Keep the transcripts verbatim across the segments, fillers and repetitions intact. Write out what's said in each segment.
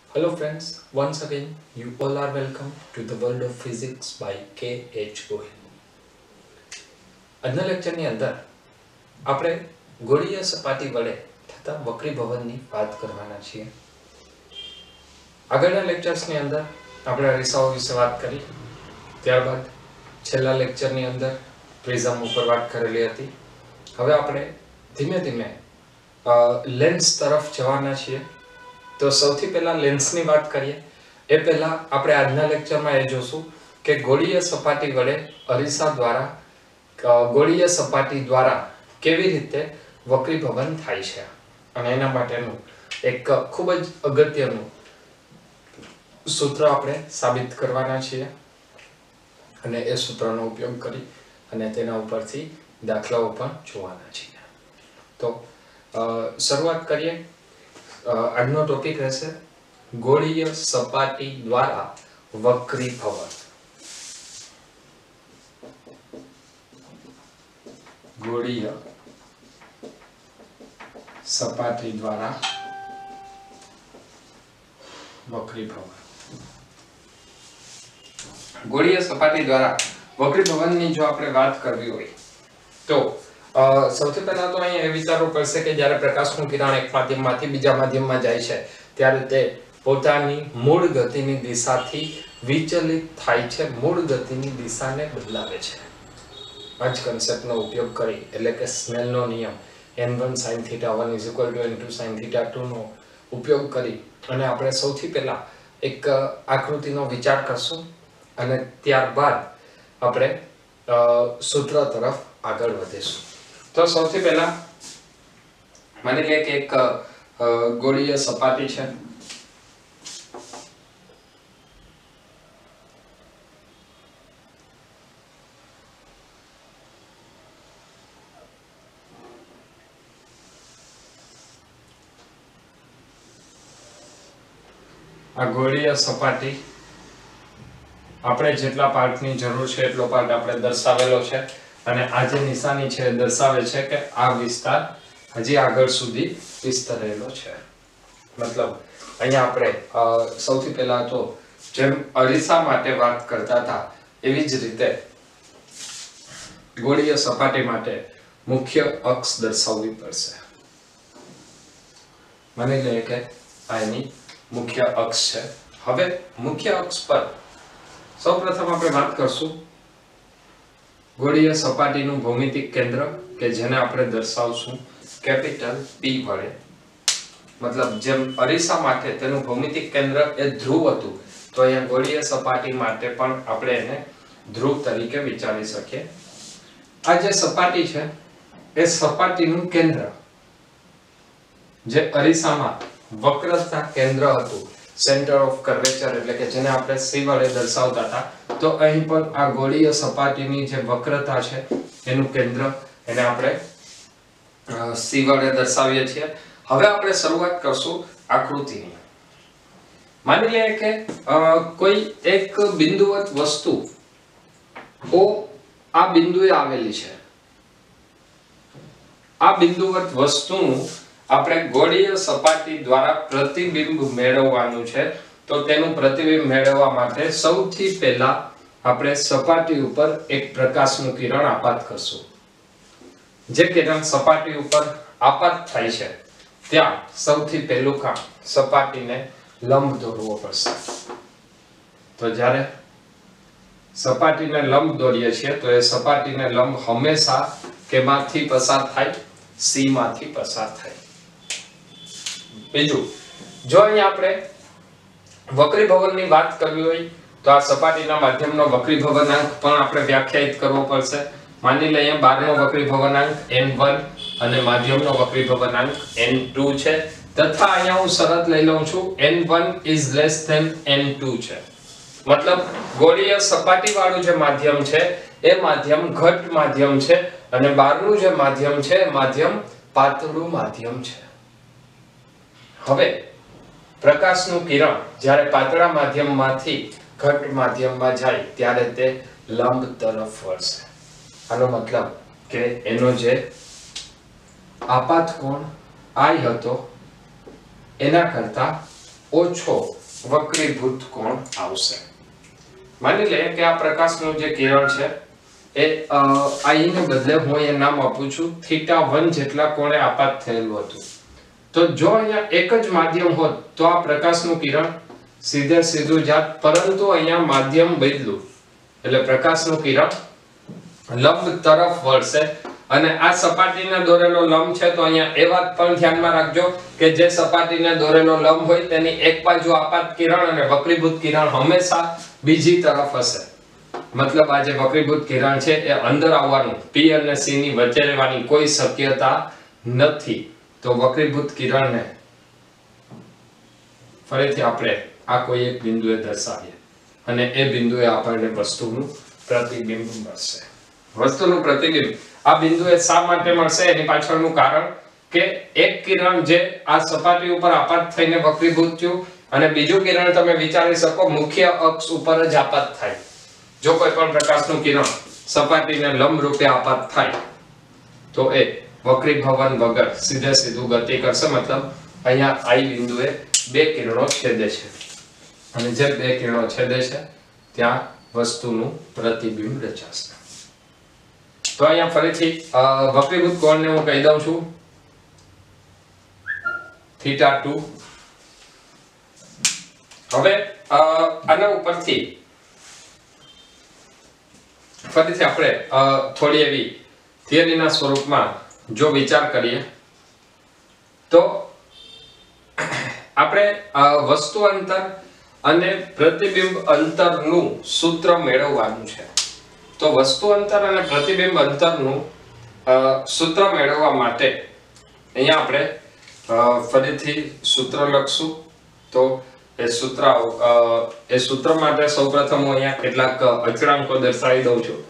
Hello friends, once again you all are welcome to the world of physics by K H Gohil. આજના લેક્ચરની અંદર આપણે ગોળીય સપાટી વડે થતા વક્રીભવનની વાત કરવાના છીએ. આગળના લેક્ચર્સની અંદર આપણે અરીસાઓ વિશે વાત કરી, ત્યારબાદ છેલ્લા લેક્ચરની અંદર પ્રિઝમ ઉપર વાત કરેલી હતી. હવે આપણે ધીમે ધીમે લેન્સ તરફ જવાના છીએ. તો સૌથી પહેલા લેન્સની વાત કરીએ એ પહેલા આપણે આજના લેક્ચરમાં એ જોશું કે ગોળીય સપાટી વડે અરીસા દ્વારા ગોળીય સપાટી દ્વારા કેવી રીતે વક્રીભવન થાય છે અને એના માટેનું એક ખૂબ જ અગત્યનું સૂત્ર આપણે સાબિત કરવાના છીએ અને એ સૂત્રનો ઉપયોગ કરી અને તેના ઉપરથી દાખલાઓ પણ જોવાના છીએ. તો શરૂઆત કરીએ. આજનો ટોપિક રહેશે ગોળીય સપાટી દ્વારા વક્રીભવન. ગોળીય સપાટી દ્વારા વક્રીભવન. ગોળીય સપાટી દ્વારા વક્રીભવનની જો આપણે વાત કરવી હોય તો સૌથી પહેલા તો અહીંયા એ વિચારવું પડશે કે જ્યારે પ્રકાશનું કિરણ એક માધ્યમમાંથી બીજા માધ્યમમાં જાય છે ત્યારે તે પોતાની મૂળ ગતિની દિશાથી વિચલિત થાય છે, મૂળ ગતિની દિશાને બદલાવે છે. આ જ કન્સેપ્ટનો ઉપયોગ કરી એટલે કે સ્નેલનો નિયમ N one sin theta one is equal to N two sin theta two નો ઉપયોગ કરી અને આપણે સૌથી પહેલા એક આકૃતિનો વિચાર કરશું અને ત્યારબાદ આપણે સૂત્ર તરફ આગળ વધીશું. તો સૌથી પહેલા માની લઈએ કે એક ગોળીય સપાટી છે. આ ગોળીય સપાટી આપણે જેટલા પાર્ટની જરૂર છે એટલો પાર્ટ આપણે દર્શાવેલો છે અને આ જે નિશાની છે દર્શાવે છે કે આ વિસ્તાર હજી આગળ સુધી વિસ્તરેલો છે. મતલબ અહીંયા આપણે સૌથી પહેલા તો જેમ અરીસા માટે વાત કરતા હતા એવી જ રીતે ગોળીય સપાટી માટે મુખ્ય અક્ષ દર્શાવવી પડશે. માની લઈએ કે આ એની મુખ્ય અક્ષ છે. હવે મુખ્ય અક્ષ પર સૌપ્રથમ આપણે વાત કરશું ગોળીય સપાટીનું ભૌમિતિક કેન્દ્ર કે જેને આપણે દર્શાવશું કેપિટલ P વડે. મતલબ જેમ અરીસા માટે તેનું ભૌમિતિક કેન્દ્ર એ ધ્રુવ હતું તો અહીંયા ગોળીય સપાટી માટે પણ આપણે એને ધ્રુવ તરીકે વિચારી શકીએ. આ જે સપાટી છે એ સપાટીનું કેન્દ્ર જે અરીસામાં વક્રતા કેન્દ્ર હતું, સેન્ટર ઓફ કર્વેચર એટલે કે જેને આપણે C વડે દર્શાવતા હતા, તો અહીં પણ આ ગોળીય સપાટીની જે વક્રતા છે એનું કેન્દ્ર એને આપણે C વડે દર્શાવીએ છીએ. હવે આપણે શરૂઆત કરશું આકૃતિની. માની લઈએ કે કોઈ એક બિંદુવત વસ્તુ O આ બિંદુએ આવેલી છે. આ બિંદુવત વસ્તુનું આપણે ગોળીય સપાટી દ્વારા પ્રતિબિંબ મેળવવાનું છે. તો તેનું પ્રતિબિંબ મેળવવા માટે સૌથી પહેલા આપણે સપાટી ઉપર એક પ્રકાશનું કિરણ આપાત કરશું. જે કિરણ સપાટી ઉપર આપાત થાય છે ત્યાં સૌથી પહેલું કામ સપાટીને લંબ દોરવો પડશે. તો જ્યારે સપાટીને લંબ દોરીએ છીએ તો એ સપાટીને લંબ હંમેશા કેમાંથી પસાર થાય? C માંથી પસાર થાય. બીજું, જો અહીં આપણે વક્રીભવનની વાત કરવી હોય તો આ સપાટીના માધ્યમનો વક્રીભવનાંક પણ આપણે વ્યાખ્યાયિત કરવો પડશે. માની લઈએ બહારનો વક્રીભવનાંક એન વન અને માધ્યમનો વક્રીભવનાંક એન ટુ છે તથા અહીંયા હું શરત લઈ લઉં છું N one is less than N two છે. મતલબ ગોળીય સપાટી વાળું જે માધ્યમ છે એ માધ્યમ ઘટ માધ્યમ છે અને બહારનું જે માધ્યમ છે એ માધ્યમ પાતળું માધ્યમ છે. હવે પ્રકાશનું કિરણ જ્યારે પાતળા માધ્યમમાંથી ઘટ માધ્યમમાં જાય ત્યારે તે લંબ તરફ વળશે. આનો મતલબ કે એનો જે આપાત કોણ I હતો એના કરતા ઓછો વક્રીભૂત કોણ આવશે. માની લે કે આ પ્રકાશનું જે કિરણ છે એ આઈ ને બદલે હું અહીંયા નામ આપું છું થીટા વન જેટલા કોણે આપાત થયેલું હતું. તો જો અહીંયા એક જ માધ્યમ હોત તો આ પ્રકાશનું કિરણ સીધે સીધું જાત, પરંતુ અહીંયા માધ્યમ બદલ્યું એટલે પ્રકાશનું કિરણ લંબ તરફ વળશે. અને આ સપાટીને દોરેલો લંબ છે તો અહીંયા એ વાત પણ ધ્યાનમાં રાખજો કે જે સપાટીને દોરેલો લંબ હોય તેની એક બાજુ આપાત કિરણ અને વક્રીભૂત કિરણ હંમેશા બીજી તરફ હશે. મતલબ આ જે વક્રીભૂત કિરણ છે એ અંદર આવવાનું, P અને C ની વચ્ચે રહેવાની કોઈ શક્યતા નથી. તો વક્રીભૂત કિરણને ફરીથી આપણે આ કોઈ એક બિંદુએ દર્શાવીએ અને એ બિંદુએ આપણને વસ્તુનું પ્રતિબિંબ મળશે. વસ્તુનું પ્રતિબિંબ આ બિંદુએ શા માટે મળશે એની પાછળનું કારણ કે એક કિરણ જે આ સપાટી ઉપર આપાત થઈને વક્રીભૂત થયું અને બીજું કિરણ તમે વિચારી શકો મુખ્ય અક્ષ ઉપર જ આપાત થાય. જો કોઈ પણ પ્રકાશનું કિરણ સપાટીને લંબ રૂપે આપાત થાય તો એ વક્રીભવન વગર સીધે સીધું ગતિ કરશે. મતલબ અહીંયા આઈ બિંદુએ બે કિરણો છેદે છે અને જે બે કિરણો છેદે છે ત્યાં વસ્તુનું પ્રતિબિંબ રચાશે. તો અહીંયા ફરીથી વક્રીભૂત કોણને હું કહી દઉં છું થીટા ટુ. હવે આના ઉપરથી ફરીથી આપણે થોડી એવી થિયરીના સ્વરૂપમાં જો વિચાર કરીએ તો આપણે વસ્તુ અંતર અને પ્રતિબિંબ અંતરનું સૂત્ર મેળવવાનું છે. તો વસ્તુ અંતર અને પ્રતિબિંબ અંતરનું સૂત્ર મેળવવા માટે અહીંયા આપણે ફરીથી સૂત્ર લખશું. તો એ સૂત્ર એ સૂત્ર માટે સૌપ્રથમ હું અહીંયા કેટલાક અચળાંકો દર્શાવી દઉં છું.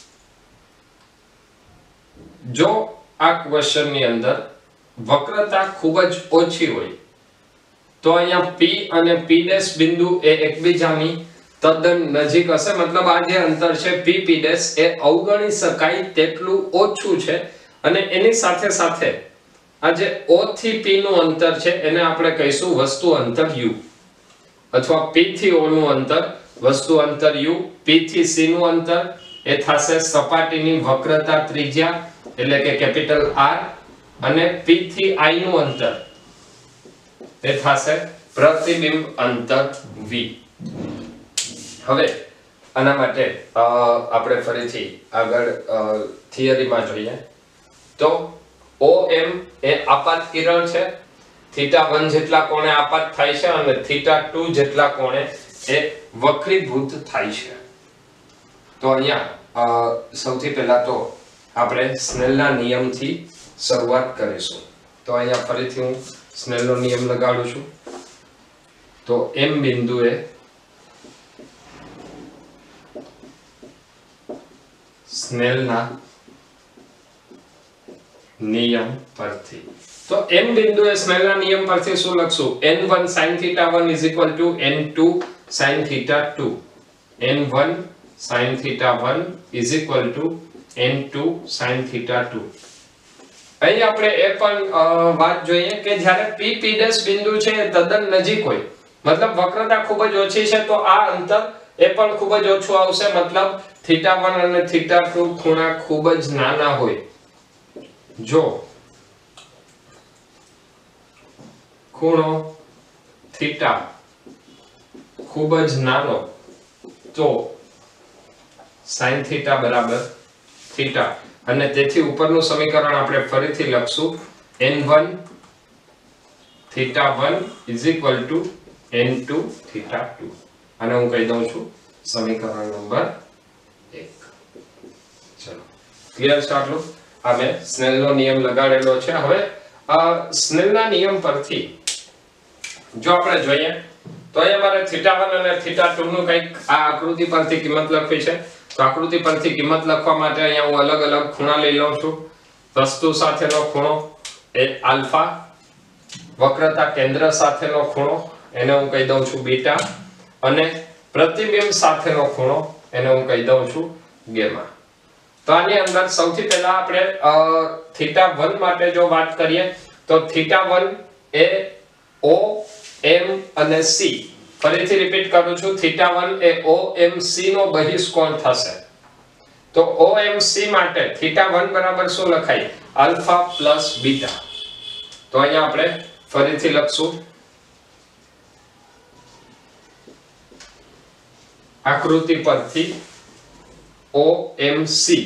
જો આ ક્વેશ્ચન ની અંદર વક્રતા ખૂબ જ ઓછી હોય તો અહીંયા P અને P' બિંદુ એ એકબીજાની તદ્દન નજીક હશે. મતલબ આ જે અંતર છે P P' એ અવગણી શકાય તેટલું ઓછું છે અને એની સાથે સાથે આ જે O થી P નું અંતર છે એને આપણે કહીશું વસ્તુ અંતર U, અથવા P થી O નું અંતર વસ્તુ અંતર U, P થી C નું અંતર એ થશે સપાટીની વક્રતા ત્રિજ્યા એટલે કે કેપિટલ R, અને P થી I નું અંતર એ થશે પ્રતિબિંબ અંતર V. હવે આના માટે આપણે ફરીથી આગળ થિયરીમાં જોઈએ તો O M એ આપાત કિરણ છે, થીટા વન જેટલા કોણે આપાત થાય છે અને થીટા ટુ જેટલા કોણે એ વક્રીભૂત થાય છે. તો અહીંયા સૌથી પહેલા તો આપણે સ્નેલના નિયમથી શરૂઆત કરીશું. તો અહીંયા ફરીથી હું સ્નેલનો નિયમ લગાડું છું. તો M બિંદુએ સ્નેલના નિયમ પરથી તો M બિંદુએ સ્નેલના નિયમ પરથી શું લખશું? N one sin theta one is equal to N two sin theta two. N one sin theta one is equal to N two sin theta two. અહીં આપણે એ પણ વાત જોઈએ કે જ્યારે P P' બિંદુ છે એ તદ્દન નજીક હોય, મતલબ વક્રતા ખૂબ જ ઓછી છે, તો આ અંતર એ પણ ખૂબ જ ઓછું આવશે. મતલબ થીટા વન અને થીટા ટુ ખૂણા ખૂબ જ નાના હોય. જો ખૂણો થીટા ખૂબ જ નાનો તો sin થીટા બરાબર થીટા, અને તેથી ઉપરનું સમીકરણ આપણે ફરીથી લખશું N one theta one is equal to N two theta two. અને હું કહી દઉં છું સમીકરણ નંબર એક. ચલો ક્લિયર છે આટલું? આ મેં સ્નેલનો નિયમ લગાડેલો છે. હવે આ સ્નેલના નિયમ પરથી જો આપણે જોઈએ તો અહીંયા મારે થીટા વન અને થીટા ટુ નું કંઈક આ આકૃતિ પરથી કિંમત લખવી છે. તો આકૃતિ પરથી કિંમત લખવા માટે અહીંયા હું અલગ અલગ ખૂણા લઈ લઉં છું. વસ્તુ સાથેનો ખૂણો એ આલ્ફા, વક્રતા કેન્દ્ર સાથેનો ખૂણો એને હું કહી દઉં છું બીટા, અને પ્રતિબિંબ સાથેનો ખૂણો એને હું કહી દઉં છું ગેમા. તો આની અંદર સૌથી પહેલા આપણે થીટા વન માટે જો વાત કરીએ તો થીટા વન એ O, M અને C ફરીથી રિપીટ કરું છું, થીટા વન એ O M C નો બહિષ્કોણ થશે. તો O M C માટે થીટા વન બરાબર શું લખાય? Alpha plus beta. તો અહીંયા આપણે ફરીથી લખશું આકૃતિ પરથી O M C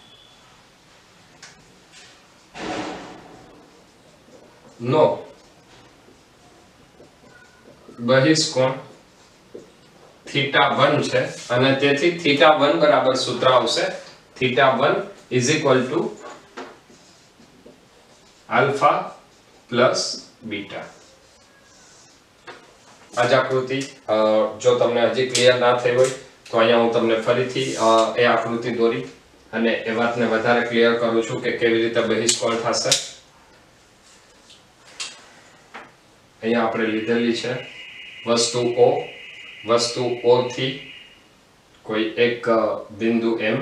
નો બહિષ્કોણ થીટા વન છે અને તેથી થીટા વન બરાબર સૂત્ર આવશે theta one is equal to alpha plus beta. આજ આકૃતિ જો તમને હજી ક્લિયર ના થઈ હોય તો અહીંયા હું તમને ફરીથી એ આકૃતિ દોરી અને એ વાતને વધારે ક્લિયર કરું છું કે કેવી રીતે બહિષ્કોણ થશે. અહીંયા આપણે લીધેલી છે વસ્તુ O, વસ્તુ O થી કોઈ એક બિંદુ M,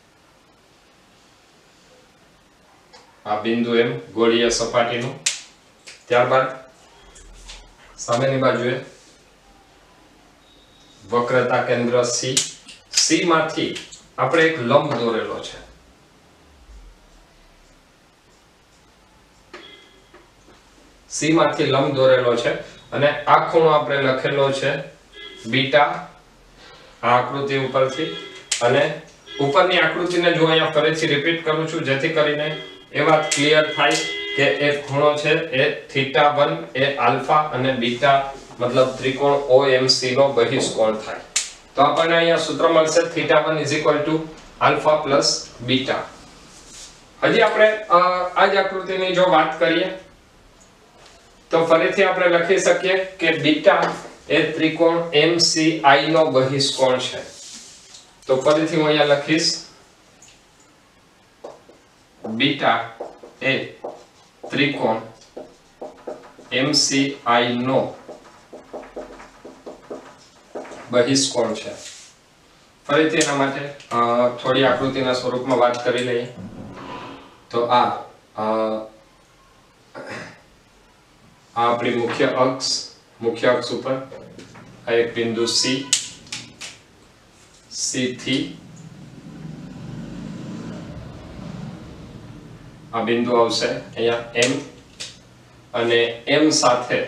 આ બિંદુ M ગોળીય સપાટીનું. ત્યારબાદ સામેની બાજુએ વક્રતા કેન્દ્ર C, C માંથી આપણે એક લંબ દોરેલો છે. C માંથી લંબ દોરેલો છે અને આ ખૂણો આપણે લખેલો છે બીટા આ આકૃતિ ઉપરથી. અને ઉપરની આકૃતિને જો અહીંયા ફરીથી રિપીટ કરું છું જેથી કરીને એ વાત ક્લિયર થાય કે એ ખૂણો છે એ થીટા વન એ આલ્ફા અને બીટા મતલબ ત્રિકોણ O M C નો બહિષ્કોણ થાય. તો આપણને અહીંયા સૂત્ર મળશે theta one is equal to alpha plus beta. હજી આપણે આ જ આકૃતિની જો વાત કરીએ તો ફરીથી આપણે લખી શકીએ કે બીટા એ ત્રિકોણ M C I નો બહિષ્કોણ છે. તો ફરીથી હું અહીંયા લખીશ બીટા એ ત્રિકોણ M C I નો બહિષ્કોણ છે. ફરીથી એના માટે થોડી આકૃતિના સ્વરૂપમાં વાત કરી લઈએ. તો આ આ આપણી મુખ્ય અક્ષ, મુખ્ય અક્ષ ઉપર આ એક બિંદુ C, C થી આ બિંદુ આવશે અહીંયા M અને M સાથે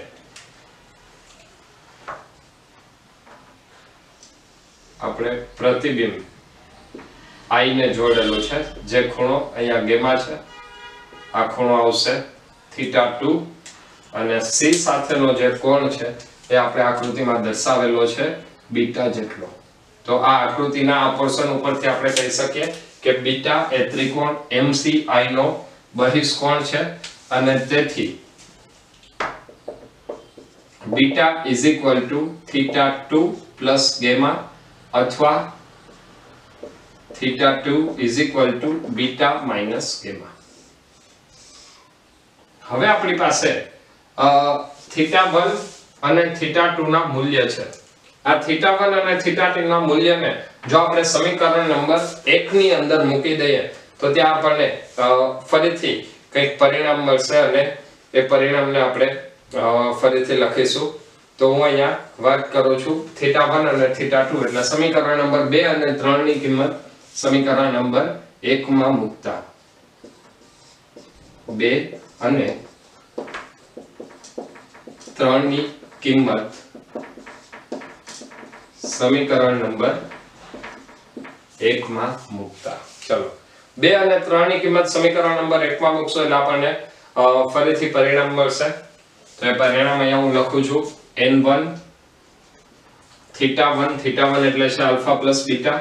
આપણે પ્રતિબિંબ I ને જોડેલો છે જે ખૂણો અહીંયા ગેમા છે. આ ખૂણો આવશે થીટા ટુ અને C સાથેનો જે કોણ છે એ આપણે આકૃતિમાં દર્શાવેલો છે બીટા જેટલો. તો આ આકૃતિના આ પોર્શન ઉપરથી આપણે કહી શકીએ કે બીટા એ ત્રિકોણ M C I નો બહિષ્કોણ છે અને તેથી beta is equal to theta two plus gamma અથવા theta two is equal to beta minus gamma. હવે આપણી પાસે થીટા વન અને થીટા ટુ ના મૂલ્ય છે. આ થીટા વન અને થીટા ટુ ના મૂલ્યને જો આપણે સમીકરણ નંબર એક ની અંદર મૂકી દઈએ તો ત્યાં આપણને ફરીથી કંઈક પરિણામ મળશે અને એ પરિણામને આપણે ફરીથી લખીશું. તો હું અહીંયા વાત કરું છું થીટા વન અને થીટા ટુ એટલે સમીકરણ નંબર બે અને ત્રણ ની કિંમત સમીકરણ નંબર એક માં મૂકતા બે અને ત્રણ ની કિંમત સમીકરણ નંબર એક માં મૂકતા. ચલો બે અને ત્રણ ની કિંમત સમીકરણ નંબર એક માં મૂકશો એટલે આપણને ફરીથી પરિણામ મળશે. તો એ પરિણામ અહીંયા હું લખું છું N one theta one theta one એટલે છે alpha plus beta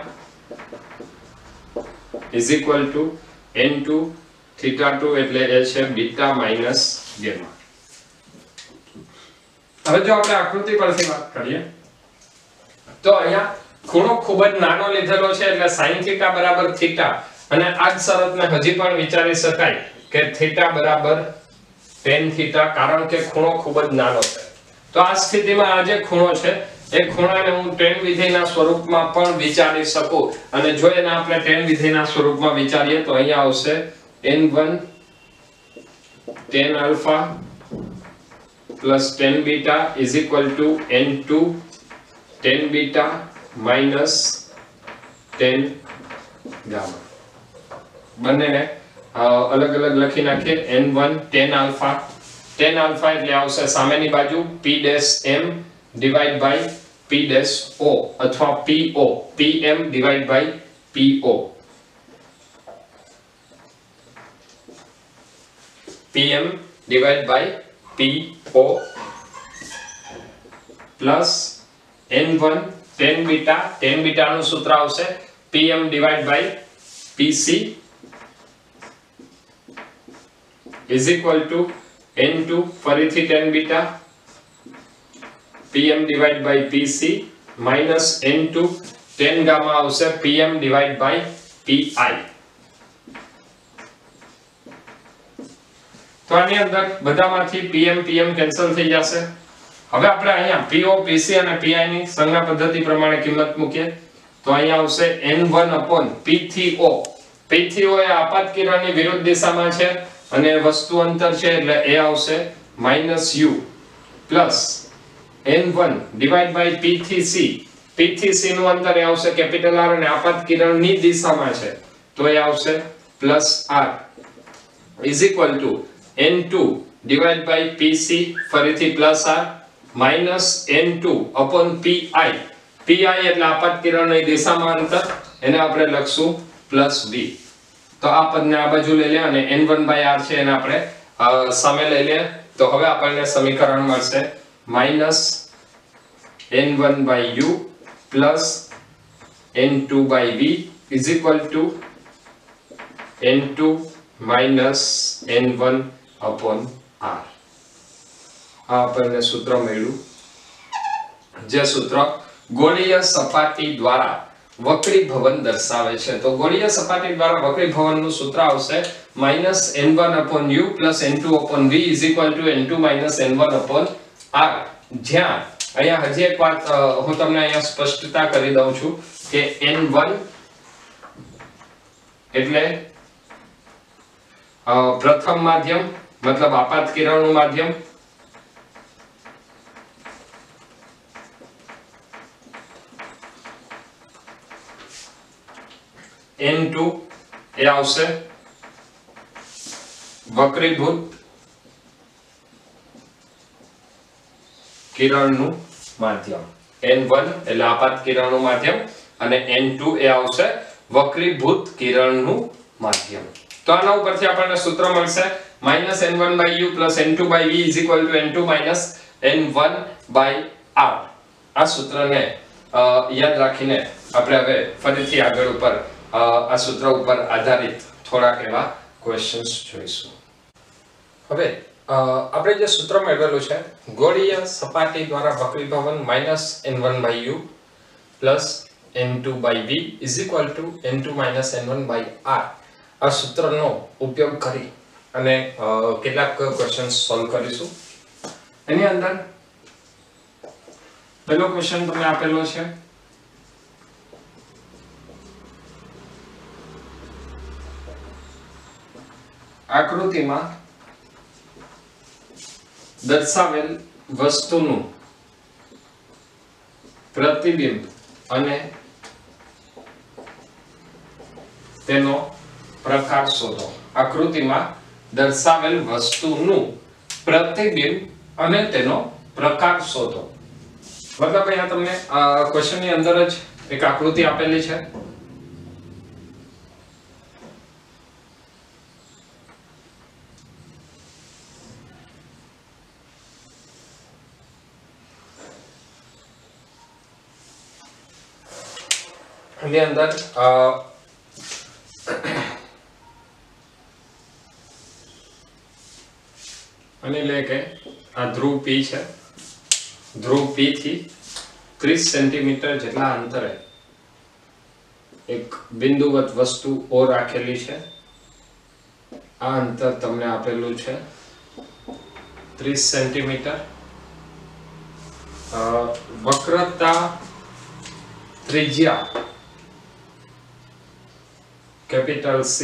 is equal to N two theta two એટલે એ છે beta minus gamma. હવે જો આપણે આકૃતિ પરથી વાત કરીએ તો અહીંયા ખૂણો ખૂબ જ નાનો લીધેલો છે એટલે sin theta બરાબર theta અને આ જ શરતને હજી પણ વિચારી શકાય કે theta બરાબર tan theta કારણ કે ખૂણો ખૂબ જ નાનો છે. તો આ સ્થિતિમાં આ જે ખૂણો છે એ ખૂણાને હું tan વિધેયના સ્વરૂપમાં પણ વિચારી શકું અને જો એને આપણે tan વિધેયના સ્વરૂપમાં વિચારીએ તો અહીંયા આવશે N one tan alpha plus tan beta is equal to N two tan beta minus tan gamma બંનેને અલગ અલગ લખી નાખીએ N one tan alpha tan alpha એટલે આવશે સામેની બાજુ p dash m divide by p dash o અથવા po pm divide by po pm divide by po plus N one tan beta tan beta નું સૂત્ર આવશે pm divide by pc is equal to N two ફરીથી tan beta pm divided by pc minus N two tan gamma આવશે pm divided by pi તો આની અંદર બધામાંથી pm pm cancel થઈ જશે હવે આપણે અહીંયા po pc અને pi ની સંજ્ઞા પદ્ધતિ પ્રમાણે કિંમત મૂકીએ તો અહીંયા આવશે એન વન upon p થી o p થી o એ આપાત કિરણની વિરુદ્ધ દિશામાં છે અને વસ્તુ અંતર છે એટલે એ આવશે minus u plus N one divide by p થી c p થી c નું અંતર એ આવશે કેપિટલ R અને આપાત કિરણની દિશામાં છે તો એ આવશે plus r is equal to N two divide by pc ફરીથી plus r minus N two upon pi pi એટલે આપાત કિરણની દિશામાં અંતર એને આપણે લખશું પ્લસ v તો આ પદને આ બાજુ લઈ લે અને એન વન બાય r છે એને આપણે સામે લઈ લે તો હવે આપણને સમીકરણ મળશે minus N one by u plus N two by v is equal to N two minus N one upon r આ આપણને સૂત્ર મળ્યું જે સૂત્ર ગોળીય સપાટી દ્વારા વક્રીભવન દર્શાવે છે તો ગોળીય સપાટી દ્વારા વક્રીભવનનું સૂત્ર આવશે minus N one upon u plus N two upon v is equal to N two minus N one upon r જ્યાં અહીંયા હજી એક વાત હું તમને અહીંયા સ્પષ્ટતા કરી દઉં છું કે એન વન એટલે પ્રથમ માધ્યમ મતલબ આપાત કિરણનું માધ્યમ એન ટુ એ આવશે વક્રીભૂત કિરણનું માધ્યમ એન વન એટલે આપાત કિરણનું માધ્યમ અને એન ટુ એ આવશે વક્રીભૂત કિરણનું માધ્યમ તો આના ઉપરથી આપણને સૂત્ર મળશે minus N one by u plus N two by v is equal to N two minus N one by r આ સૂત્રને યાદ રાખીને આપણે હવે ફરીથી આગળ ઉપર આ સૂત્ર ઉપર આધારિત થોડાક એવા ક્વેશ્ચન્સ જોઈશું હવે આપણે જે સૂત્ર મેળવેલું છે ગોળીય સપાટી દ્વારા વક્રીભવન minus N one by u plus N two by v is equal to N two minus N one by r આ સૂત્રનો ઉપયોગ કરી અને કેટલાક ક્વેશ્ચન્સ સોલ્વ કરીશું એની અંદર પહેલો ક્વેશ્ચન તમને આપેલો છે આકૃતિમાં દર્શાવેલ વસ્તુનું પ્રતિબિંબ અને તેનો પ્રકાર શોધો આકૃતિમાં દર્શાવેલ વસ્તુનું પ્રતિબિંબ અને તેનો પ્રકાર શોધો મતલબ અહીંયા તમને આ ક્વેશ્ચનની અંદર જ એક આકૃતિ આપેલી છે એની અંદર અને લે કે આ ધ્રુવ P છે ધ્રુવ P થી ત્રીસ સેન્ટીમીટર જેટલા અંતરે એક બિંદુવત વસ્તુ O રાખેલી છે આ અંતર તમને આપેલું છે ત્રીસ સેન્ટીમીટર વક્રતા ત્રિજ્યા કેપિટલ C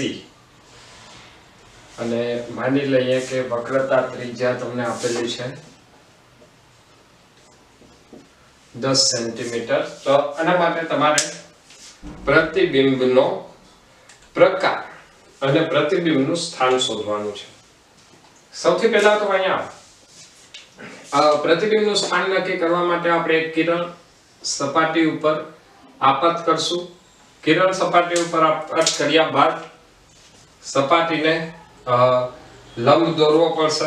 અને માની લઈએ કે વક્રતા ત્રિજ્યા તમને આપેલી છે દસ સેન્ટીમીટર. તો આના માટે તમારે પ્રતિબિંબનો પ્રકાર અને પ્રતિબિંબનું સ્થાન શોધવાનું છે. સૌથી પહેલા તો અહીંયા પ્રતિબિંબનું સ્થાન નક્કી કરવા માટે આપણે એક કિરણ સપાટી ઉપર આપાત કરશું. કિરણ સપાટી ઉપર આપાત કર્યા બાદ સપાટીને લંબ દોરવો પડશે.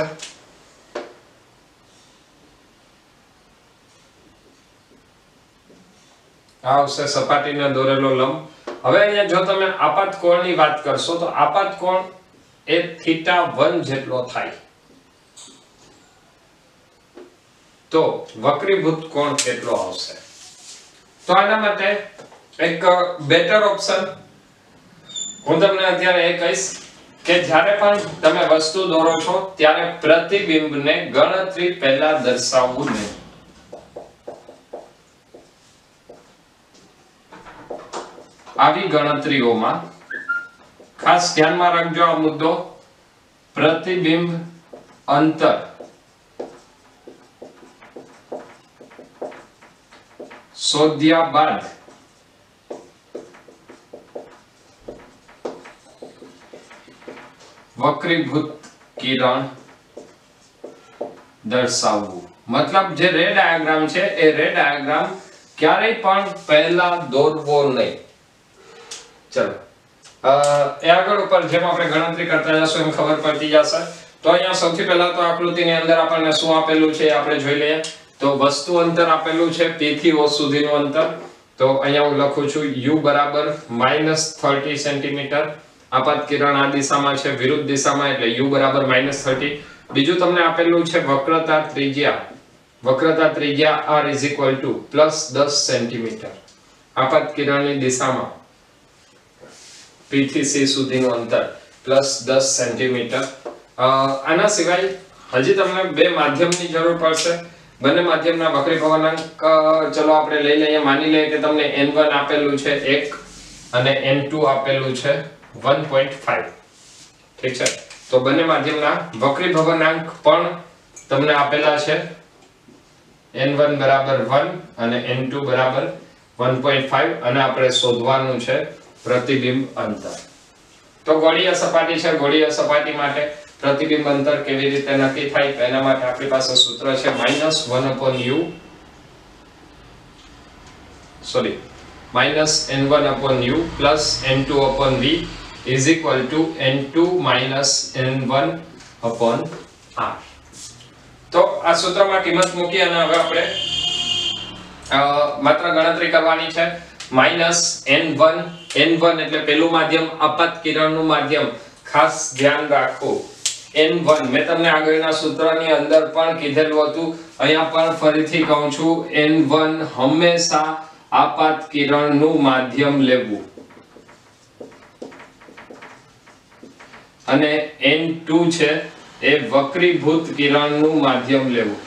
આ આવશે સપાટીને દોરેલો લંબ. હવે અહીંયા જો તમે આપાત કોણની વાત કરશો તો આપાત કોણ એ થીટા વન જેટલો થાય. તો વક્રીભૂત કોણ કેટલો આવશે? તો આના માટે એક બેટર ઓપ્શન હું તમને અત્યારે એ કહીશ કે જ્યારે પણ તમે વસ્તુ દોરો છો ત્યારે પ્રતિબિંબને ગણતરી પહેલા દર્શાવવું નહીં. આવી ગણતરીઓમાં ખાસ ધ્યાનમાં રાખજો આ મુદ્દો. પ્રતિબિંબ અંતર શોધ્યા બાદ વક્રીભૂત કિરણ દર્શાવવું. મતલબ જે રે ડાયાગ્રામ છે એ રે ડાયાગ્રામ ક્યારેય પણ પહેલા દોરવો નહીં. ચલો એ આગળ ઉપર જેમ આપણે ગણતરી કરતા જશું એમ ખબર પડતી જશે. તો અહીંયા સૌથી પહેલા તો આકૃતિની અંદર આપણને શું આપેલું છે આપણે જોઈ લઈએ. તો વસ્તુ અંતર આપેલું છે P થી O સુધીનું અંતર. તો અહીંયા હું લખું છું u બરાબર માઈનસ ત્રીસ સેન્ટીમીટર. આપાત કિરણ આ દિશામાં છે, વિરુદ્ધ દિશામાં, એટલે u બરાબર માઈનસ ત્રીસ. બીજું તમને આપેલું છે વક્રતા ત્રિજ્યા. વક્રતા ત્રિજ્યા r is equal to plus દસ સેન્ટીમીટર. આપાત કિરણની દિશામાં P થી C સુધીનું અંતર પ્લસ દસ સેન્ટીમીટર. આના સિવાય હજી તમને બે માધ્યમની જરૂર પડશે. બંને માધ્યમના વક્રીભવનાંક ચલો આપણે લઈ લઈએ. માની લઈએ કે તમને N one આપેલું છે એક અને N two આપેલું છે one point five. ઠીક છે. તો બંને માધ્યમના વક્રીભવનાંક પણ તમને આપેલા છે. N one બરાબર one અને N two બરાબર one point five અને આપણે શોધવાનું છે પ્રતિબિંબ અંતર. તો ગોળીય સપાટી છે. ગોળીય સપાટી માટે પ્રતિબિંબ અંતર કેવી રીતે નક્કી થાય? એના માટે આપણી પાસે સૂત્ર છે minus one upon u sorry minus N one upon u plus N two upon v is equal to N two minus N one upon r. તો આ સૂત્રમાં કિંમત મૂકી અને હવે આપણે માત્ર ગણતરી કરવાની છે. Minus N one N one એટલે પેલું માધ્યમ આપાત કિરણનું માધ્યમ. ખાસ ધ્યાન રાખો N one મેં તમને આગળના સૂત્રની અંદર પણ કીધેલું હતું, અહીંયા પણ ફરીથી કહું છું N one હંમેશા આપાત કિરણનું માધ્યમ લેવું અને N two છે એ વક્રીભૂત કિરણનું માધ્યમ લેવું.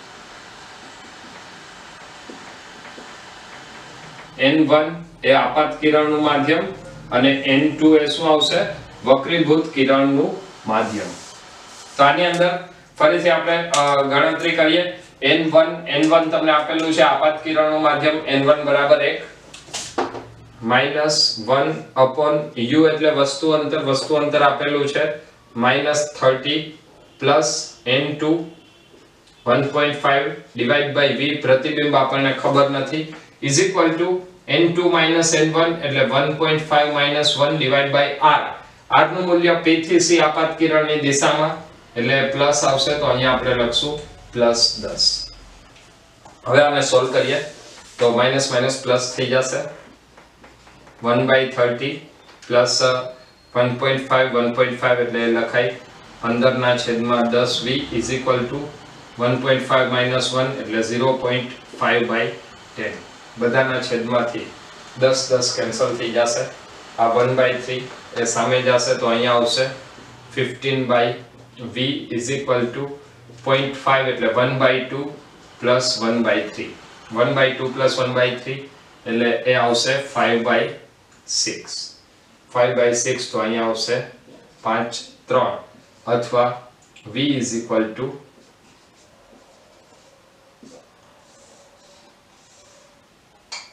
N one એ આપાત કિરણનું માધ્યમ અને N two એ શું આવશે? વક્રીભૂત કિરણનું માધ્યમ. તો આની અંદર ફરીથી આપણે ગણતરી કરીએ. N one N one તમને આપેલું છે આપાત કિરણનું માધ્યમ N one બરાબર એક માઈનસ one upon u એટલે વસ્તુ અંતર. વસ્તુ અંતર આપેલું છે માઈનસ ત્રીસ plus N two one point five divide by v પ્રતિબિંબ આપણને ખબર નથી is equal to N two minus N one એટલે one point five minus one divide by r. r નું મૂલ્ય P થી C આપાત કિરણની દિશામાં એટલે પ્લસ આવશે. તો અહીંયા આપણે લખશું પ્લસ દસ. હવે આને સોલ્વ કરીએ તો માઈનસ માઈનસ પ્લસ થઈ જશે. one by thirty plus one point five one point five એટલે લખાય પંદર ના છેદમાં દસ v is equal to one point five minus one એટલે zero point five by ten. બધાના છેદમાંથી દસ દસ કેન્સલ થઈ જશે. આ one by three એ સામે જશે તો અહીંયા આવશે fifteen by v is equal to zero point five એટલે one by two plus one by three. one by two plus one by three એટલે એ આવશે five by six. five by six તો અહીંયા આવશે પાંચ ત્રણ અથવા v is equal to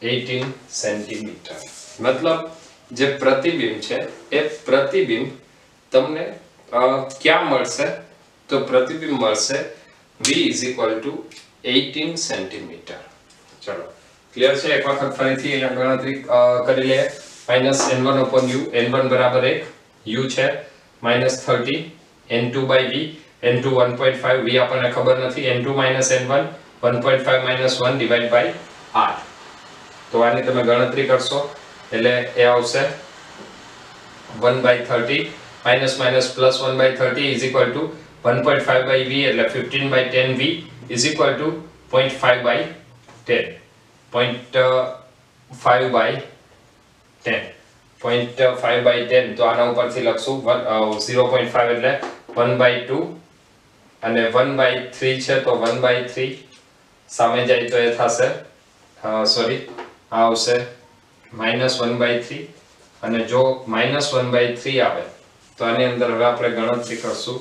અઢાર સેન્ટીમીટર. મતલબ જે પ્રતિબિંબ છે એ પ્રતિબિંબ તમને ક્યાં મળશે? તો પ્રતિબિંબ મળશે v અઢાર સેન્ટીમીટર. ચલો ક્લિયર છે? એક વખત ફરીથી અહીંયા ગણતરી કરી લઈએ. Minus N one upon u, N one બરાબર એક, u છે માઈનસ ત્રીસ, N two by v, N two one point five, v આપણને ખબર નથી, N two minus N one, one point five minus one divide by r. તો આની તમે ગણતરી કરશો એટલે એ આવશે વન બાય ત્રીસ minus minus plus one by ત્રીસ is equal to one point five by v એટલે fifteen by ten v is equal to zero point five by ten, zero point five by ten, zero point five by ten. તો આના ઉપરથી લખશું zero point five એટલે one by two અને one by three છે તો one by three સામે જાય તો એ થશે સોરી આ આવશે માઇનસ વન બાય થ્રી અને જો માઇનસ વન બાય થ્રી આવે તો આની અંદર હવે આપણે ગણતરી કરશું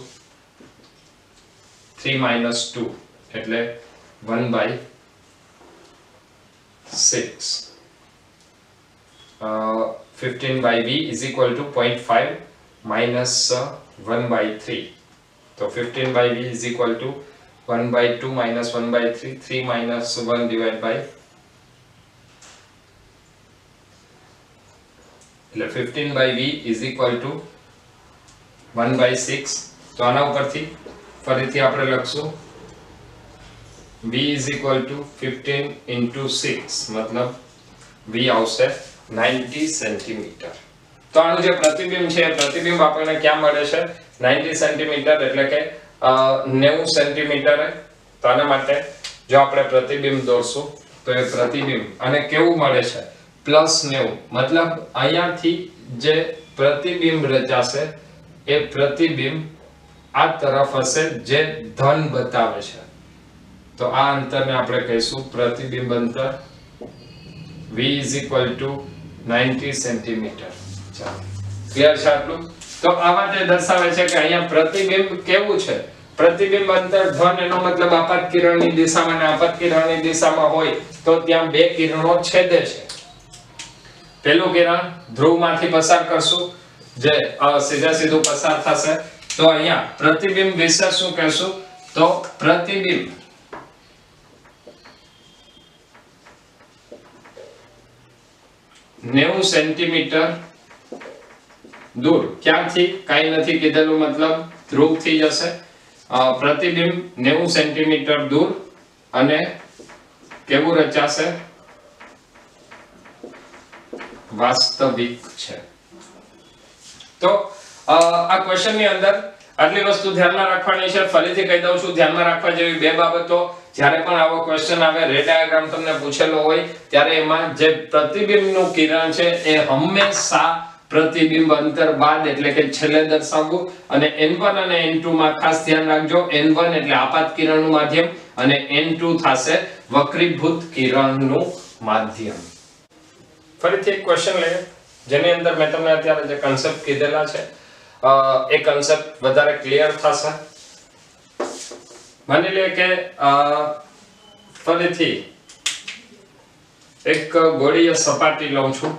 થ્રી માઇનસ ટુ એટલે one by six. Fifteen by v is equal to zero point five minus one by three. તો fifteen by v is equal to one by two minus one by three, three minus one divided by એટલે fifteen by v is equal to one by six. તો આના ઉપરથી ફરીથી આપણે લખશું v is equal to fifteen into six મતલબ v આવશે ninety centimetre. તો આનું જે પ્રતિબિંબ છે એ પ્રતિબિંબ આપણને ક્યાં મળે છે? નાઇન્ટી સેન્ટીમીટર એટલે કે નેવું સેન્ટીમીટર. તો આના માટે જો આપણે પ્રતિબિંબ દોરશું તો એ પ્રતિબિંબ અને કેવું મળે છે? પ્લસ નેવું. મતલબ અહીંયાથી જે પ્રતિબિંબ રચાશે એ પ્રતિબિંબ આ તરફ હશે જે ધન બતાવે છે. તો આ અંતરને આપણે કહીશું પ્રતિબિંબ અંતર. v is equal to ninety centimetre. ચાલો ક્લિયર છે આટલું? તો આ માટે દર્શાવે છે કે અહીંયા પ્રતિબિંબ કેવું છે? પ્રતિબિંબ અંતર ધન એનો મતલબ આપાત કિરણની દિશામાં અને આપાત કિરણની દિશામાં હોય તો ત્યાં બે કિરણો છેદે છે. પહેલું કિરણ ધ્રુવમાંથી પસાર કરશું જે સીધા સીધું પસાર થશે. તો અહીંયા પ્રતિબિંબ વિશે શું કહેશું? તો પ્રતિબિંબ નેવું સેન્ટીમીટર દૂર, ક્યાંથી કાઈ નથી કીધેલું મતલબ ધ્રુવથી જશે. પ્રતિબિંબ નેવું સેન્ટીમીટર દૂર અને કેવું રચાશે? વાસ્તવિક છે. તો આ ક્વેશ્ચન ની અંદર આટલી વસ્તુ ધ્યાનમાં રાખવાની છે. ફરીથી કહી દઉં છું, ધ્યાનમાં રાખવા જેવી બે બાબતો. જ્યારે પણ આવો ક્વેશ્ચન આવે, રે ડાયાગ્રામ તમને પૂછેલો હોય ત્યારે એમાં જે પ્રતિબિંબનું કિરણ છે એ હંમેશા પ્રતિબિંબ અંતર બાદ એટલે કે છેલ્લે દર્શાવવું. અને એન વન અને એન ટુ માં ખાસ ધ્યાન રાખજો. એન વન એટલે આપાત કિરણનું માધ્યમ અને એન ટુ થશે વક્રીભૂત કિરણનું માધ્યમ. ફરીથી એક ક્વેશ્ચન લઈએ જેની અંદર મેં તમને અત્યારે જે કન્સેપ્ટ કીધેલા છે એ કન્સેપ્ટ વધારે ક્લિયર થશે. માની લે કે ફરીથી એક ગોળીય સપાટી લઉં છું.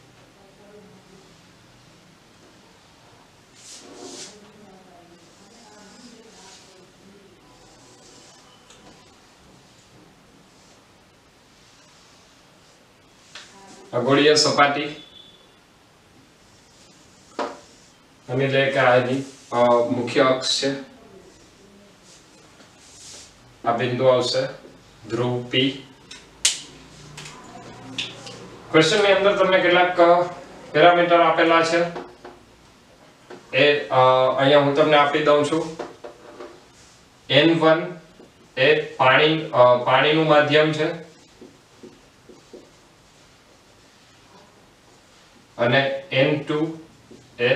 આ ગોળીય સપાટી અને લે કે આની મુખ્ય અક્ષ છે. આ બિંદુ આવશે ધ્રુવ P. ક્વેશ્ચન ની અંદર તમને કેટલાક પેરામીટર આપેલા છે એ અહીંયા હું તમને આપી દઉં છું. એન વન એ પાણી પાણીનું માધ્યમ છે અને એન ટુ એ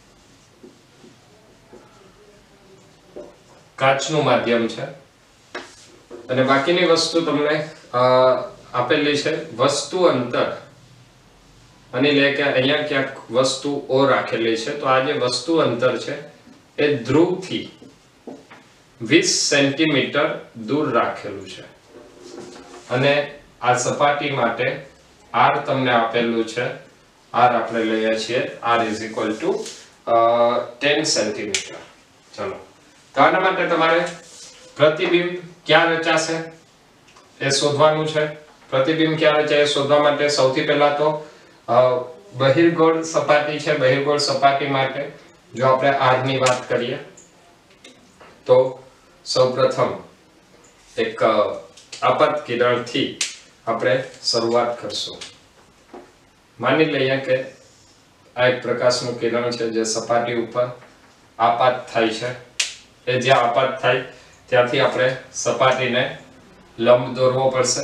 કાચનું માધ્યમ છે. અને બાકીની વસ્તુ તમને આપેલી છે વસ્તુ અંતર. અને લે કે અહીંયા ક્યાંક વસ્તુ ઓ રાખેલી છે. તો આ જે વસ્તુ અંતર છે એ ધ્રુવથી વીસ સેન્ટીમીટર દૂર રાખેલું છે. અને આ સપાટી માટે r તમને આપેલું છે, r આપણે લઈએ છીએ r is equal to ten centimetre. ચલો તો આના માટે તમારે પ્રતિબિંબ ક્યાં રચાશે એ શોધવાનું છે. પ્રતિબિંબ ક્યાં રચાય એ શોધવા માટે સૌથી પહેલા તો બહિર્ગોળ સપાટી છે, બહિર્ગોળ સપાટી માટે જો આપણે r ની વાત કરીએ તો સૌપ્રથમ એક આપત કિરણથી આપણે શરૂઆત કરશું. માની લઈએ કે આ એક પ્રકાશનું કિરણ છે જે સપાટી ઉપર આપાત થાય છે. એ જ્યાં આપાત થાય ત્યાંથી આપણે સપાટીને લંબ દોરવો પડશે.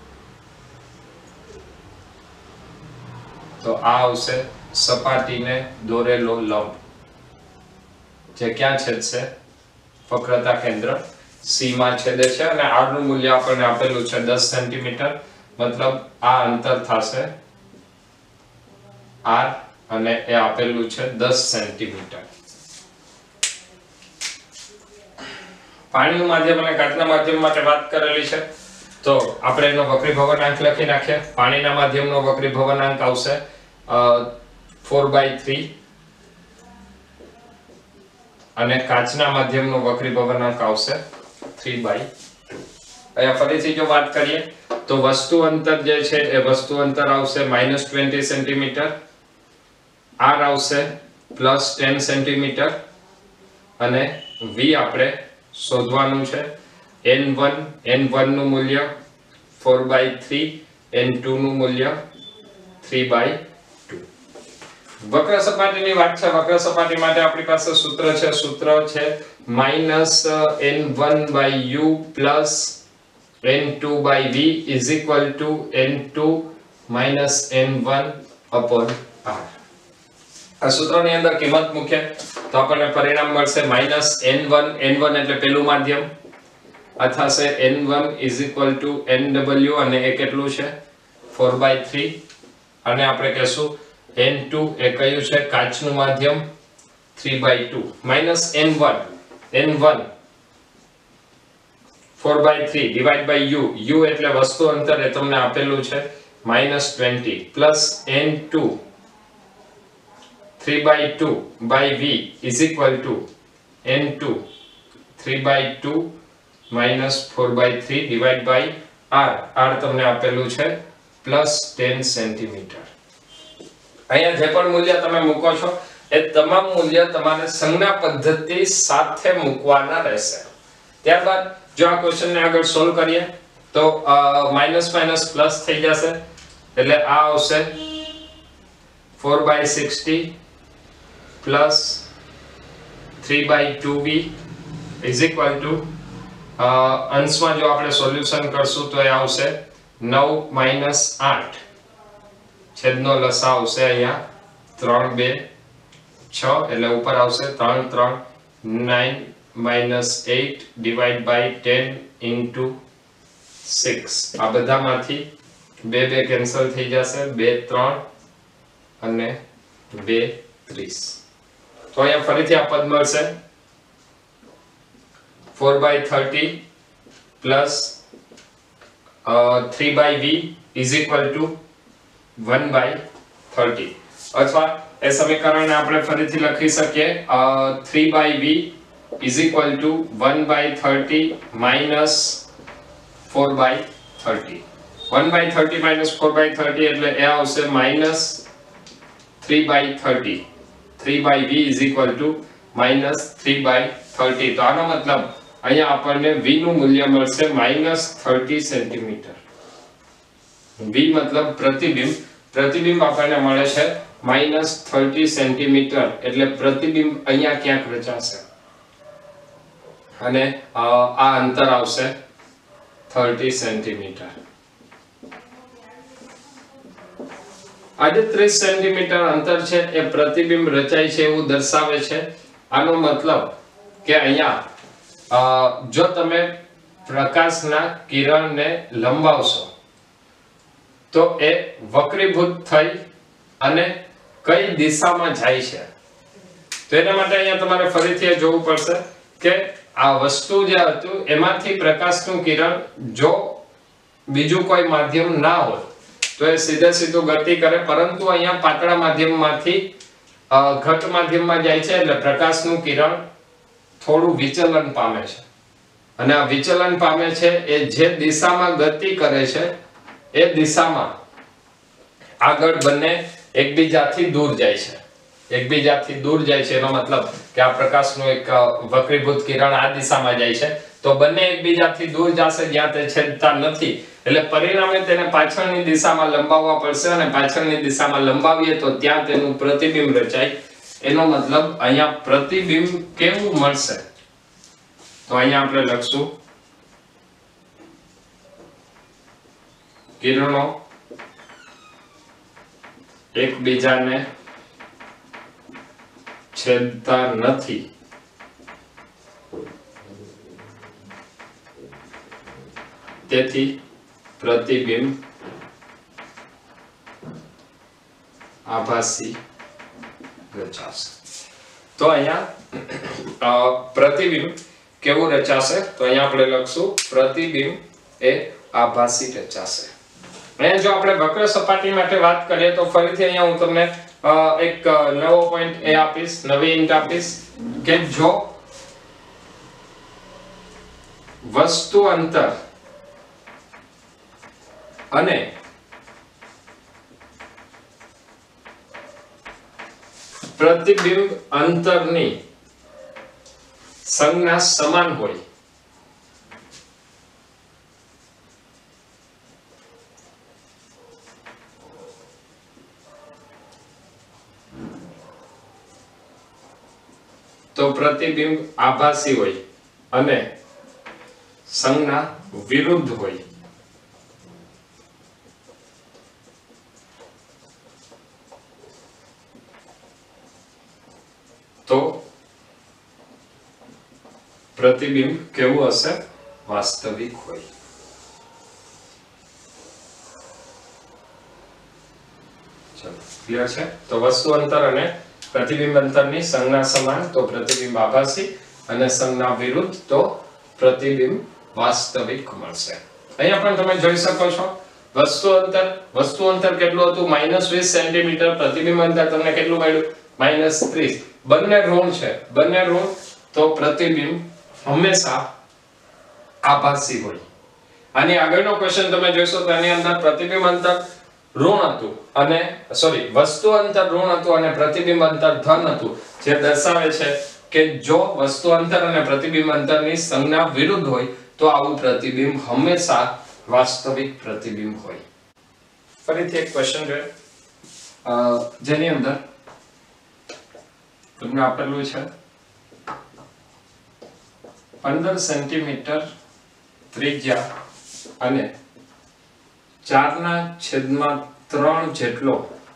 તો આ આવશે સપાટીને દોરેલો લંબ, જે ક્યાં છેદશે? વક્રતા કેન્દ્ર C માં છેદે છે અને r નું મૂલ્ય આપણને આપેલું છે દસ સેન્ટીમીટર. મતલબ આ અંતર થશે r અને એ આપેલું છે દસ સેન્ટીમીટર. પાણીનું માધ્યમ અને કાચના માધ્યમ માટે વાત કરેલી છે તો આપણે એનો વક્રીભવનાંક લખી નાખીએ. પાણીના માધ્યમનો વક્રીભવનાંક આવશે four by three અને કાચના માધ્યમનો વક્રીભવનાંક આવશે three by two. અહીંયા ફરીથી જો વાત કરીએ તો વસ્તુ અંતર જે છે એ વસ્તુ અંતર આવશે minus twenty સેન્ટીમીટર, r આવશે plus ten સેન્ટીમીટર અને v આપણે શોધવાનું છે. n one n one નું મૂલ્ય four by three, n two નું મૂલ્ય three by two. વક્ર સપાટીની વાત છે. વક્ર સપાટી માટે આપણી પાસે સૂત્ર છે. સૂત્ર છે minus n one by u plus n two by v is equal to n two minus n one upon r. આ સૂત્રની અંદર કિંમત મૂકીએ તો આપણને પરિણામ મળશે minus n one n one એટલે પેલું માધ્યમ આ થશે n one is equal to nw અને એ કેટલું છે four by three અને આપણે કહેશું n two એ કયું છે કાચનું માધ્યમ three by two minus n one n one four by three divide by u u એટલે વસ્તુ અંતર એ તમને આપેલું છે minus twenty plus n two three by two by v is equal to n two three by two minus four by three divide by r r તમને આપેલું છે plus ten centimetre. અહીંયા જે પણ મૂલ્ય તમે મૂકો છો એ તમામ મૂલ્ય તમારે સંજ્ઞા પદ્ધતિ સાથે મૂકવાના રહેશે. ત્યારબાદ જો આ ક્વેશ્ચનને આગળ સોલ્વ કરીએ તો માઈનસ માઈનસ પ્લસ થઈ જશે એટલે આ આવશે four by sixty plus three by two v is equal to અંશમાં જો આપણે સોલ્યુશન કરશું તો એ આવશે nine minus eight છેદનો લસા આવશે અહીંયા three two six એટલે ઉપર આવશે three three nine minus eight divide by ten into six. આ બધામાંથી બે બે કેન્સલ થઈ જશે બે three અને બે thirty. તો અહીંયા ફરીથી આ પદ મળશે four by thirty plus uh, three by v is equal to one by thirty. અથવા એ સમીકરણને આપણે ફરીથી લખી શકીએ three by v is equal to one by thirty minus four by thirty. one by thirty minus four by thirty એટલે એ આવશે minus three by thirty. three by v is equal to minus three by thirty. તો આનો મતલબ અહીંયા આપણને v નું મૂલ્ય મળશે minus thirty સેન્ટીમીટર. v મતલબ પ્રતિબિંબ. પ્રતિબિંબ આપણને મળે છે minus thirty સેન્ટીમીટર એટલે પ્રતિબિંબ અહીંયા ક્યાંક રચાશે અને આ અંતર આવશે thirty સેન્ટીમીટર. આજે ત્રીસ સેન્ટીમીટર અંતર છે એ પ્રતિબિંબ રચાય છે એવું દર્શાવે છે. આનો મતલબ કે અહીંયા જો તમે પ્રકાશના કિરણને લંબાવશો તો એ વક્રીભૂત થઈ અને કઈ દિશામાં જાય છે તો એના માટે અહીંયા તમારે ફરીથી જોવું પડશે કે આ વસ્તુ જે હતું એમાંથી પ્રકાશનું કિરણ જો બીજું કોઈ માધ્યમ ના હોય તો એ સીધે સીધું ગતિ કરે, પરંતુ અહીંયા પાતળા માધ્યમમાંથી ઘટ માધ્યમમાં જાય છે એટલે પ્રકાશનું કિરણ થોડું વિચલન પામે છે, અને આ વિચલન પામે છે એ જે દિશામાં ગતિ કરે છે એ દિશામાં આગળ બંને એકબીજાથી દૂર જાય છે, એકબીજાથી દૂર જાય છે એનો મતલબ કે આ પ્રકાશનું એક વક્રીભૂત કિરણ આ દિશામાં જાય છે તો બંને એકબીજાથી દૂર જશે જ્યાં તે છેદતા નથી, એટલે પરિણામે તેને પાછળની દિશામાં લંબાવવા પડશે, અને પાછળની દિશામાં લંબાવીએ તો ત્યાં તેનું પ્રતિબિંબ રચાય, એનો મતલબ અહીંયા પ્રતિબિંબ કેવું મળશે, તો અહીંયા આપણે લખશું કિરણો એકબીજાને છેદતા નથી, તેથી પ્રતિબિંબ આભાસી રચાશે। તો અહીંયા પ્રતિબિંબ કેવું રચાશે, તો અહીંયા આપણે લખશું પ્રતિબિંબ એ આભાસી રચાશે। અહીંયા જો આપણે વક્ર સપાટી માટે વાત કરીએ તો ફરીથી અહીંયા હું તમને એક નવો પોઈન્ટ એ આપીશ, નવી ઈંટ આપીશ કે જો વસ્તુ અંતર અને પ્રતિબિંબ અંતરની સંજ્ઞા સમાન હોય તો પ્રતિબિંબ આભાસી હોય અને સંજ્ઞા વિરુદ્ધ હોય તો પ્રતિબિંબ કેવું હશે, વાસ્તવિક હોય। ચલો ક્લિયર છે। તો વસ્તુ અંતર અને પ્રતિબિંબ અંતરની સંજ્ઞા સમાન તો પ્રતિબિંબ આભાસી, અને સંજ્ઞા વિરુદ્ધ તો પ્રતિબિંબ વાસ્તવિક મળશે। અહીંયા પણ તમે જોઈ શકો છો વસ્તુ અંતર વસ્તુ અંતર કેટલું હતું માઈનસ વીસ સેન્ટીમીટર, પ્રતિબિંબ અંતર તમને કેટલું મળ્યું માઈનસ ત્રીસ, બંને ઋણ છે, બંને ઋણ તો પ્રતિબિંબ હંમેશા આભાસી હોય। આની આગળનો ક્વેશ્ચન તમે જોશો તો એની અંદર પ્રતિબિંબ અંતર ઋણ હતું અને સોરી વસ્તુ અંતર ઋણ હતું અને પ્રતિબિંબ અંતર ધન હતું, જે દર્શાવે છે કે જો વસ્તુ અંતર અને પ્રતિબિંબ અંતરની સંજ્ઞા વિરુદ્ધ હોય તો આવું પ્રતિબિંબ હંમેશા વાસ્તવિક પ્રતિબિંબ હોય। ફરીથી એક ક્વેશ્ચન છે જેની અંદર તમને આપેલું છે પંદર સેન્ટીમીટર ત્રિજ્યા અને ચાર ના છેદમાં ત્રણ જેટલો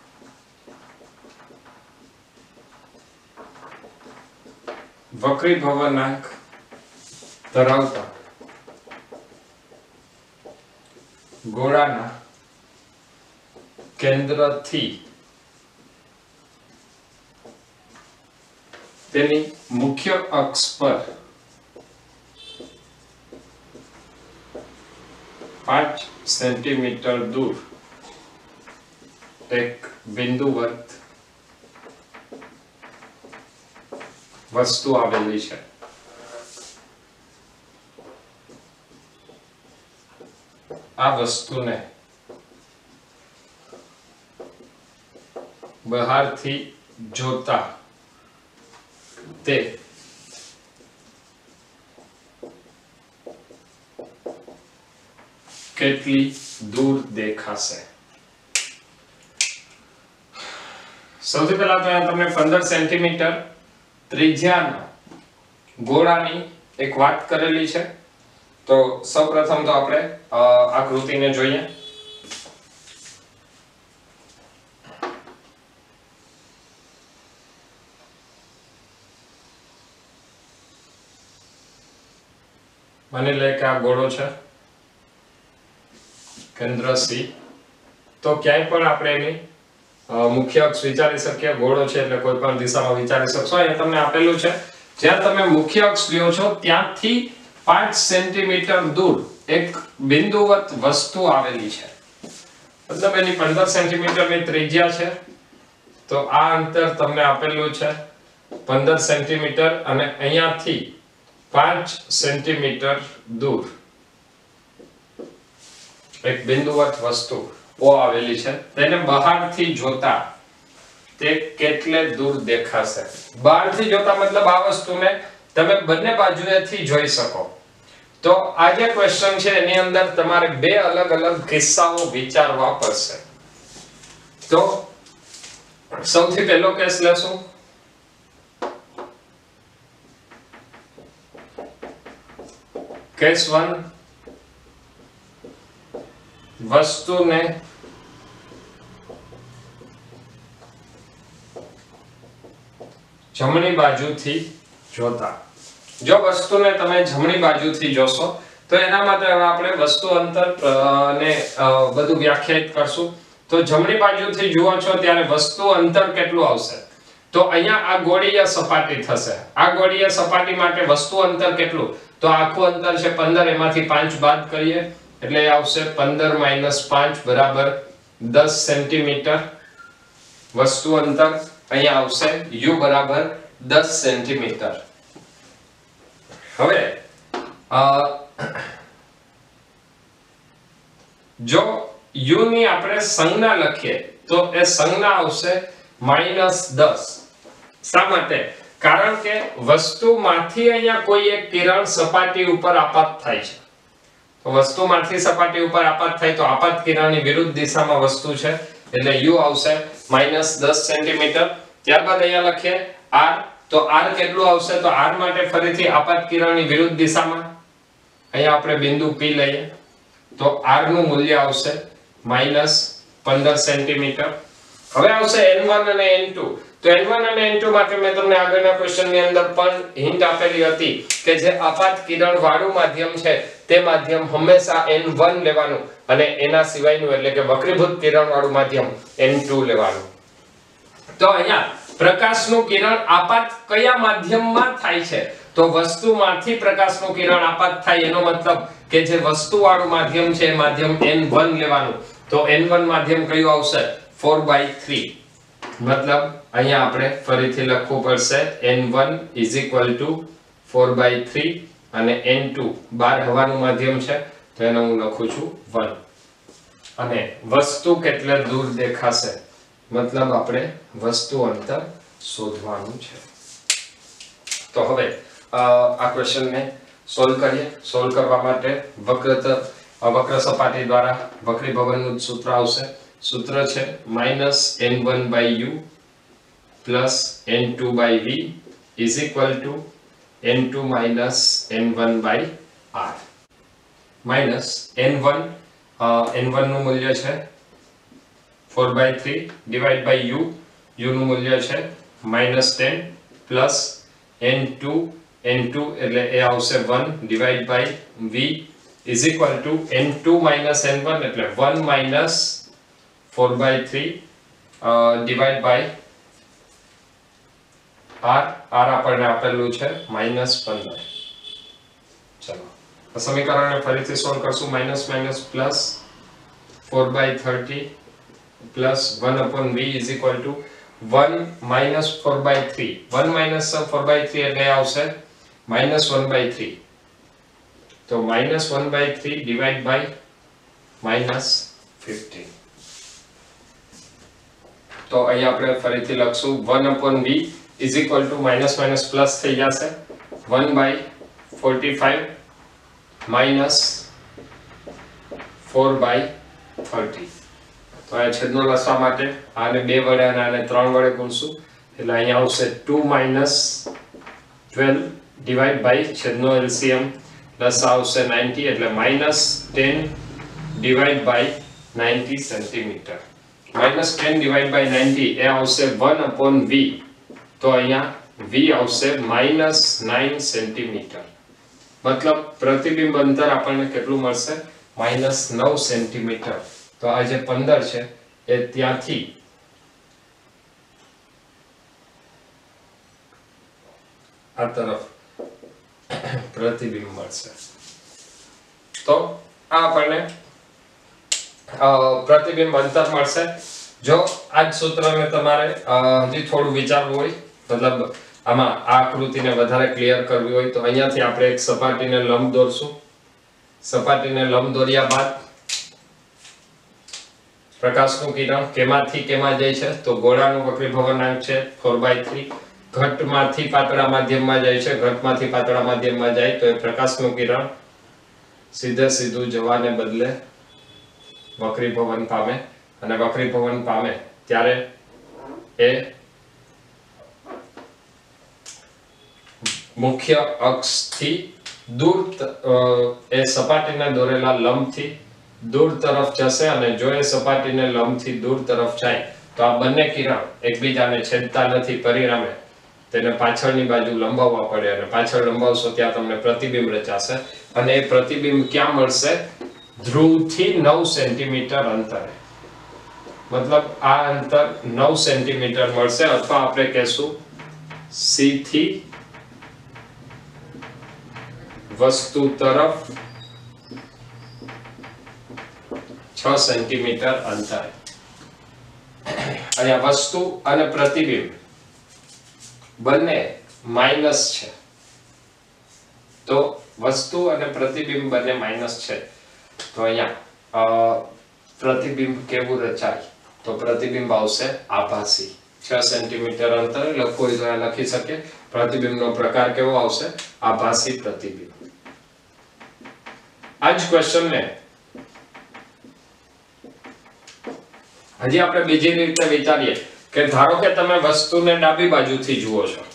વક્રીભવનાંક ધરાવતા ગોળાના કેન્દ્રથી તેની મુખ્ય અક્ષ પર પાંચ સેન્ટીમીટર દૂર એક બિંદુવત વસ્તુ આવેલી છે। આ વસ્તુને બહારથી જોતા તે કેટલી દૂર દેખાશે। સૌથી પહેલા તો અહીંયા તમને પંદર સેન્ટીમીટર ત્રિજ્યાના ગોળાની એક વાત કરેલી છે, તો સૌપ્રથમ તો આપણે આકૃતિને જોઈએ। માની લે કે આ ગોળો છે કેન્દ્ર સી, તો ક્યાંય પણ આપણે એની મુખ્ય અક્ષ વિચારી શકીએ, ગોળો છે એટલે કોઈ પણ દિશામાં વિચારી શકશો। અહીંયા તમને આપેલું છે જ્યાં તમે મુખ્ય અક્ષ લ્યો છો ત્યાંથી પાંચ સેન્ટીમીટર દૂર એક બિંદુવત વસ્તુ આવેલી છે। મતલબ એની પંદર સેન્ટીમીટર ની ત્રિજ્યા છે, તો આ અંતર તમને આપેલું છે પંદર સેન્ટીમીટર અને અહીંયાથી પાંચ સેન્ટીમીટર દૂર એક બિંદુવત વસ્તુ O આવેલી છે, તેને બહારથી જોતા તે કેટલે દૂર દેખાશે? બહારથી જોતા મતલબ આ વસ્તુને તમે બંને બાજુએથી જોઈ શકો. તો આ જે ક્વેશ્ચન છે એની અંદર તમારે બે અલગ અલગ કિસ્સાઓ વિચારવા પડશે. તો સૌથી પહેલો કેસ લેશું. કેસ વન, વસ્તુને જમણી બાજુથી જોતા. જો વસ્તુને તમે જમણી બાજુથી જોશો તો એના માટે આપણે વસ્તુ અંતર ને બધું વ્યાખ્યાયિત કરશું. તો જમણી બાજુથી જુઓ છો ત્યારે વસ્તુ અંતર કેટલું આવશે? તો અહીંયા આ ગોળીય સપાટી થશે. આ ગોળીય સપાટી માટે વસ્તુ અંતર કેટલું? તો આખું અંતર છે પંદર, એમાંથી પાંચ બાદ કરીએ એટલે આવશે પંદર માઈનસ પાંચ બરાબર દસ સેન્ટીમીટર. વસ્તુ અંતર અહીંયા આવશે u બરાબર દસ સેન્ટીમીટર. હવે જો u ની આપણે સંજ્ઞા લખીએ તો એ સંજ્ઞા આવશે માઈનસ દસ. શા માટે? કારણ કે વસ્તુમાંથી અહીંયા કોઈ એક કિરણ સપાટી ઉપર આપાત થાય છે. તો વસ્તુમાંથી સપાટી ઉપર આપાત થાય તો આપાત કિરણની વિરુદ્ધ દિશામાં વસ્તુ છે એટલે u આવશે માઈનસ દસ સેન્ટીમીટર. ત્યારબાદ અહીંયા લખીએ r, તો r કેટલું આવશે? તો r માટે ફરીથી આપાત કિરણની વિરુદ્ધ દિશામાં અહીંયા આપણે બિંદુ p લઈએ તો r નું મૂલ્ય આવશે માઈનસ પંદર સેન્ટીમીટર. હવે આવશે n વન અને n ટુ. તો n વન અને n ટુ માટે મેં તમને આગળના ક્વેશ્ચન ની અંદર પણ હિન્ટ આપેલી હતી કે જે આપાત કિરણ વાળું માધ્યમ છે તે માધ્યમ હંમેશા n વન લેવાનું અને એના સિવાયનું એટલે કે વક્રીભૂત કિરણ વાળું માધ્યમ n ટુ લેવાનું. તો અહીંયા પ્રકાશનું કિરણ આપાત કયા માધ્યમમાં થાય છે? તો વસ્તુમાંથી પ્રકાશનું કિરણ આપાત થાય એનો મતલબ કે જે વસ્તુ વાળું માધ્યમ છે એ માધ્યમ n વન લેવાનું. તો n વન માધ્યમ કયું આવશે? four by three. મતલબ અહીંયા આપણે ફરીથી લખવું પડશે n one = four by three અને n ટુ બાર હવાનું માધ્યમ છે તો એને હું લખું છું one. અને વસ્તુ કેટલે દૂર દેખાશે? મતલબ આપણે વસ્તુ અંતર શોધવાનું છે. તો હવે આ ક્વેશ્ચન ને સોલ્વ કરીએ. સોલ્વ કરવા માટે વક્રત વક્ર સપાટી દ્વારા વક્રીભવનનું સૂત્ર આવશે. સૂત્ર છે minus n one by u plus n two by v is equal to n two minus n one by r. Minus n one n one નું મૂલ્ય છે four by three divided by u, u નું મૂલ્ય છે minus ten plus n two n two એટલે એ આવશે one divided by v is equal to n two minus n one એટલે one minus four by three uh, divide by r. r આપણને આપેલું છે minus પંદર. ચલો આ સમીકરણને ફરીથી સોલ્વ કરશું. Minus minus plus four by thirty plus one upon v is equal to one minus four by three. one minus four by three એટલે આવશે minus one by three. તો minus one by three divide by minus fifteen. તો અહીંયા આપણે ફરીથી લખશું one upon v is equal to minus minus plus થઈ જશે one by forty-five minus four by thirty. તો આ છેદનો લસવા માટે આને બે વડે અને આને ત્રણ વડે ગુણશું એટલે અહીંયા આવશે two minus twelve divide by છેદનો એલસીએમ લસા આવશે ninety એટલે minus ten divide by ninety centimetre. minus ten divide by ninety એ આવશે one upon v. તો અહીંયા v આવશે minus nine સેન્ટીમીટર. મતલબ પ્રતિબિંબ અંતર આપણને કેટલું મળશે? minus nine centimetre. તો આ જે પંદર છે એ ત્યાંથી આ તરફ પ્રતિબિંબ મળશે. તો આ આપણને પ્રતિબિંબ અંતર મળશે। જો આ જ સૂત્રને તમારે હજી થોડું વિચારવું હોય, મતલબ આમાં આ આકૃતિને વધારે ક્લિયર કરવી હોય, તો અહીંયાથી આપણે એક સપાટીને લંબ દોરશું। સપાટીને લંબ દોર્યા બાદ પ્રકાશનું કિરણ કેમાંથી કેમાં જાય છે, તો ગોળાનું વક્રીભવનાંક છે four by three, ઘટમાંથી પાતળા માધ્યમમાં જાય છે, ઘટમાંથી પાતળા માધ્યમમાં જાય તો એ પ્રકાશનું કિરણ સીધે સીધું જવાને બદલે વક્રીભવન પામે, અને વક્રીભવન પામે ત્યારે એ મુખ્ય અક્ષથી દૂર એ સપાટીને દોરેલા લંબથી દૂર તરફ જશે, અને જો એ સપાટીને લંબથી દૂર તરફ જાય તો આ બંને કિરણ એકબીજાને છેદતા નથી, પરિણામે તેને પાછળની બાજુ લંબાવવા પડે, અને પાછળ લંબાવશો ત્યાં તમને પ્રતિબિંબ રચાશે, અને એ પ્રતિબિંબ ક્યાં મળશે? ધ્રુવથી નવ સેન્ટીમીટર અંતરે, મતલબ આ અંતર નવ સેન્ટીમીટર મળશે, અથવા આપણે કહેશું સી થી વસ્તુ તરફ છ સેન્ટીમીટર અંતરે। અહીંયા વસ્તુ અને પ્રતિબિંબ બંને માઇનસ છે, તો વસ્તુ અને પ્રતિબિંબ બંને માઇનસ છે, તો અહીંયા પ્રતિબિંબ કેવું રચાય? તો પ્રતિબિંબ આવશે આભાસી। છ સેન્ટીમીટર અંતરે લખવું હોય તો આ લખી શકે। પ્રતિબિંબનો પ્રકાર કેવો આવશે? આભાસી પ્રતિબિંબ। આ જ ક્વેશ્ચન ને હજી આપણે બીજી રીતે વિચારીએ કે ધારો કે તમે વસ્તુને ડાબી બાજુથી જુઓ છો,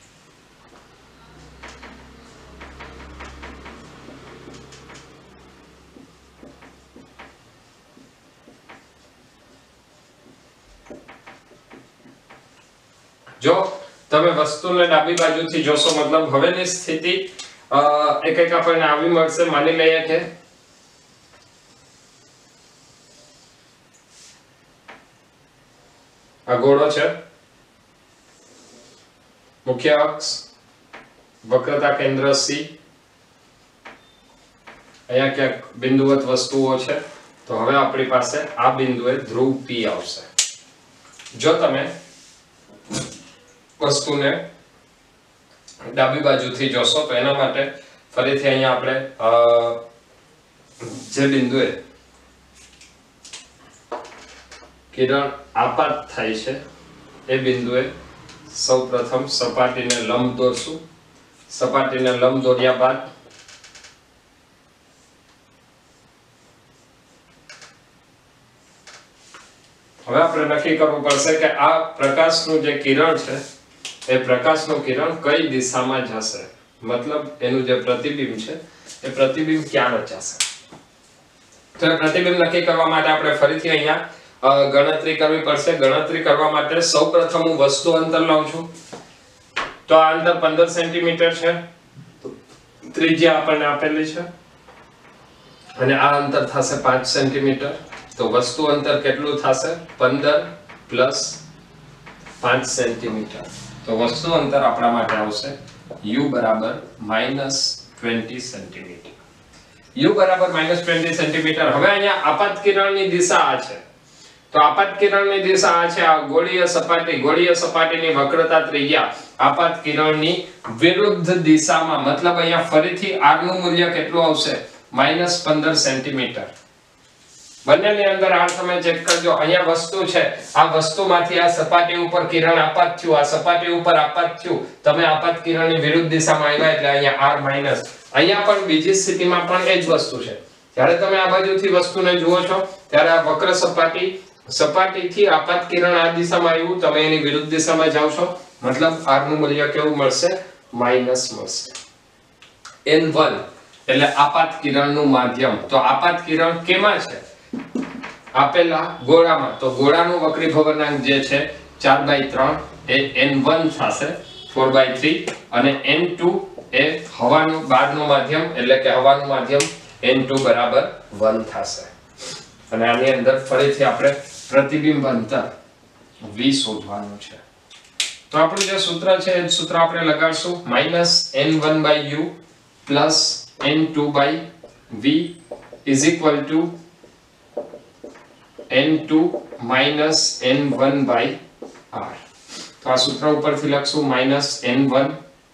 જો તમે વસ્તુને ડાબી બાજુથી જોશો, મતલબ હવેની સ્થિતિ એક એક આપણને આવી મળશે। માની લઈએ કે આ ગોળો છે, મુખ્ય અક્ષ, વક્રતા કેન્દ્ર સી, અહીંયા ક્યાંક બિંદુવત વસ્તુઓ છે, તો હવે આપણી પાસે આ બિંદુએ ધ્રુવ પી આવશે। જો તમે વસ્તુને ડાબી બાજુથી જોશો તો એના માટે ફરીથી અહીંયા આપણે જે બિંદુએ કિરણ આપાત થાય છે એ બિંદુએ સૌપ્રથમ સપાટીને લંબ દોરશું। સપાટીને લંબ દોર્યા બાદ હવે આપણે નક્કી કરવું પડશે કે આ પ્રકાશનું જે કિરણ છે એ પ્રકાશનું કિરણ કઈ દિશામાં જશે, મતલબ એનું જે પ્રતિબિંબ છે એ પ્રતિબિંબ ક્યાં રચાશે। તો એ પ્રતિબિંબ નક્કી કરવા માટે આપણે ફરીથી અહીંયા ગણતરી કરવી પડશે। ગણતરી કરવા માટે સૌપ્રથમ હું વસ્તુ અંતર લઉં છું, તો આ અંતર પંદર સેન્ટીમીટર છે, ત્રિજ્યા આપણને આપેલી છે, અને આ અંતર થશે પાંચ સેન્ટીમીટર। તો વસ્તુ અંતર કેટલું થશે? પંદર પ્લસ પાંચ સેન્ટીમીટર। તો વસ્તુ અંતર આપણા માટે આવશે u બરાબર માઈનસ વીસ સેન્ટીમીટર। u બરાબર માઈનસ વીસ સેન્ટીમીટર। હવે અહીંયા આપાત કિરણની દિશા આ છે, તો આપાત કિરણની દિશા આ છે, આ ગોળીય સપાટી, ગોળીય સપાટીની વક્રતા ત્રિજ્યા આપાત કિરણની વિરુદ્ધ દિશામાં, મતલબ અહીંયા ફરીથી r નું મૂલ્ય કેટલું આવશે? માઈનસ પંદર સેન્ટીમીટર। બંનેની અંદર આ તમે ચેક કરજો, અહીંયા વસ્તુ છે, આ વસ્તુમાંથી આ સપાટી ઉપર કિરણ આપાત થયું, આ સપાટી ઉપર આપાત થયું, તમે આપાત કિરણની વિરુદ્ધ દિશામાં આવ્યા એટલે અહીંયા r માઈનસ। અહીંયા પણ બીજી સ્થિતિમાં પણ એ જ વસ્તુ છે, જ્યારે તમે આ બાજુથી વસ્તુને જુઓ છો ત્યારે આ વક્ર સપાટી સપાટીથી આપાત કિરણ આ દિશામાં આવ્યું, તમે એની વિરુદ્ધ દિશામાં જાવ છો, મતલબ r નું મૂલ્ય કેવું મળશે? માઈનસ મળશે। એન વન એટલે આપાત કિરણનું માધ્યમ, તો આપાત કિરણ કેમાં છે? આપેલા ગોળામાં, તો ગોળાનું વક્રીભવનાંક જે છે ચાર બાય ત્રણ એ એન વન થશે ચાર બાય ત્રણ, અને એન ટુ એ હવાનું બહારનું માધ્યમ એટલે કે હવાનું માધ્યમ એન ટુ બરાબર એક થશે। અને આની અંદર ફરીથી આપણે પ્રતિબિંબ અંતર v શોધવાનું છે, તો આપણું જે સૂત્ર છે એ સૂત્ર આપણે લગાડશું minus N one by u plus N two by v is equal to N two minus n one by r. તો આ સૂત્ર ઉપરથી લખશું minus n one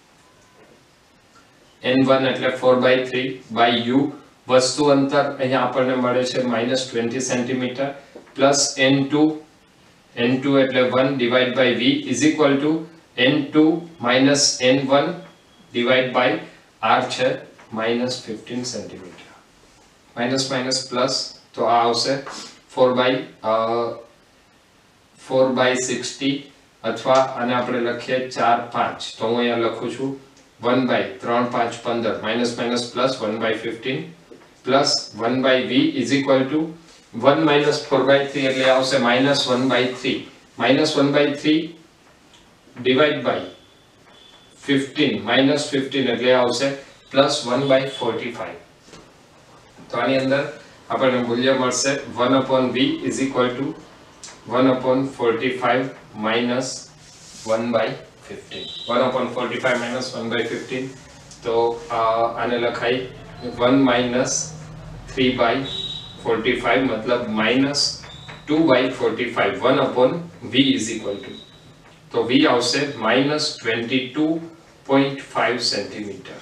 n one એટલે four by three by u, વસ્તુ અંતર અહીંયા આપણને મળે છે minus twenty centimetre, plus N two N two એટલે one divide by v is equal to N two minus n one divide by R છે minus fifteen centimetre. Minus minus plus તો આ આવશે four by four by sixty, અથવા આને આપણે લખીએ ચાર પાંચ, તો હું અહીંયા લખું છું વન બાય ત્રણ પાંચ પંદર, minus minus plus one by fifteen plus one by v is equal to one minus four by three એટલે આવશે minus one by three, minus one by three divide by fifteen, minus fifteen એટલે આવશે plus one by forty five. તો આની અંદર આપણને મૂલ્ય મળશે one upon v is equal to one upon forty five minus one by fifteen. One upon forty five minus one by fifteen, તો આને લખાય one minus three by forty five, મતલબ minus two by forty five. One upon v is equal to, તો v આવશે minus twenty two point five centimetre.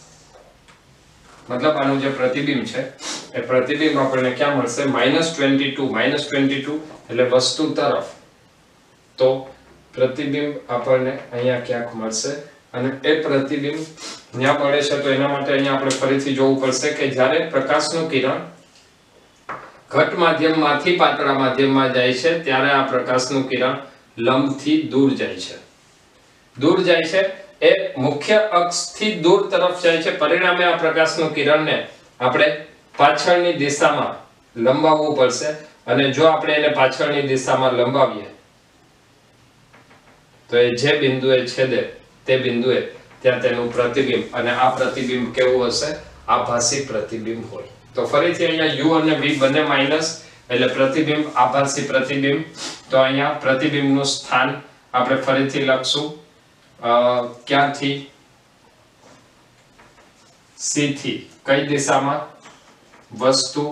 મતલબ આનું જે પ્રતિબિંબ છે એ પ્રતિબિંબ આપણને ક્યાં મળશે? Minus twenty two, minus twenty two એટલે વસ્તુ તરફ, તો પ્રતિબિંબ આપણને અહીંયા ક્યાંક મળશે, અને એ પ્રતિબિંબ ત્યાં મળે છે તો એના માટે અહીંયા આપણે ફરીથી જોવું પડશે કે જ્યારે પ્રકાશનું કિરણ ઘટ માધ્યમમાંથી પાતળા માધ્યમમાં જાય છે ત્યારે આ પ્રકાશનું કિરણ લંબથી દૂર જાય છે. દૂર જાય છે એ મુખ્ય અક્ષથી દૂર તરફ જાય છે, પરિણામે આ પ્રકાશનું કિરણને આપણે પાછળની દિશામાં લંબાવવું પડશે, અને જો આપણે એને પાછળની દિશામાં લંબાવીએ તો એ જે બિંદુએ છેદે તે બિંદુએ ત્યાં તેનું પ્રતિબિંબ, અને આ પ્રતિબિંબ કેવું હશે? આભાસી પ્રતિબિંબ હોય. તો ફરીથી અહીંયા u અને v બંને માઈનસ એટલે પ્રતિબિંબ આભાસી પ્રતિબિંબ. તો અહીંયા પ્રતિબિંબનું સ્થાન આપણે ફરીથી લખશું ક્યાંથી? c થી. કઈ દિશામાં? વસ્તુ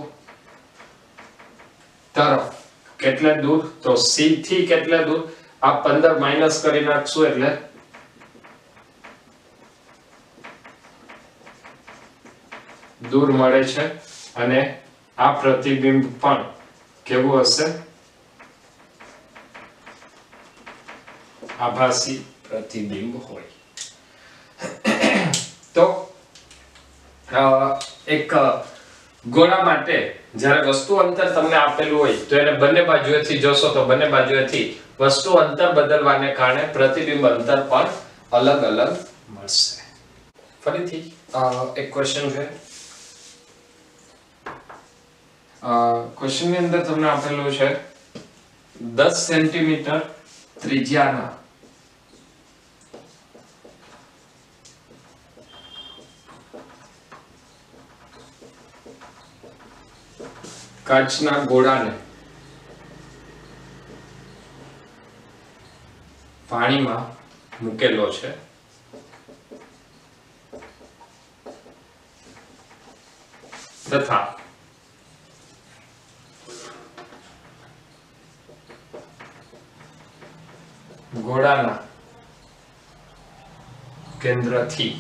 તરફ. કેટલે દૂર? તો c થી કેટલે દૂર? આ પંદર માઈનસ કરી નાખશું એટલે દૂર મળે છે, અને આ પ્રતિબિંબ પણ કેવું હશે? આભાસી પ્રતિબિંબ હોય. તો એક ગોળા માટે જ્યારે વસ્તુ અંતર તમને આપેલું હોય તો એને બંને બાજુએથી જોશો તો બંને બાજુએથી વસ્તુ અંતર બદલવાને કારણે પ્રતિબિંબ અંતર પણ અલગ અલગ મળશે. ફરીથી એક ક્વેશ્ચન છે. ક્વેશ્ચન ની અંદર તમને આપેલું છે દસ સેન્ટીમીટર ત્રિજ્યાના કાચના ગોળાને પાણીમાં મૂકેલો છે, તથા ગોળાના કેન્દ્રથી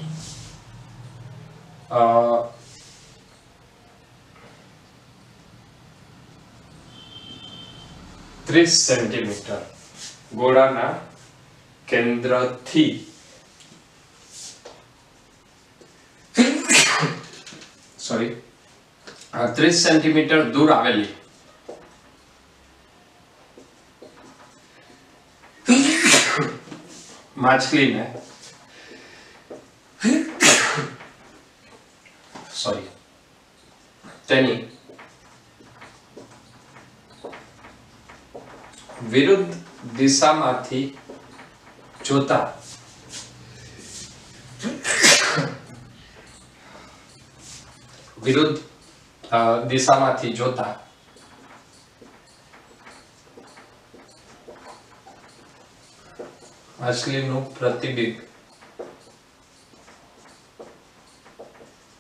ત્રીસ સેન્ટીમીટર ગોળાના કેન્દ્રથી સોરી ત્રીસ સેન્ટીમીટર દૂર આવેલી માછલીને સોરી તેની વિરુદ્ધ દિશામાંથી જોતા વિરુદ્ધ દિશામાંથી જોતા માછલીનું પ્રતિબિંબ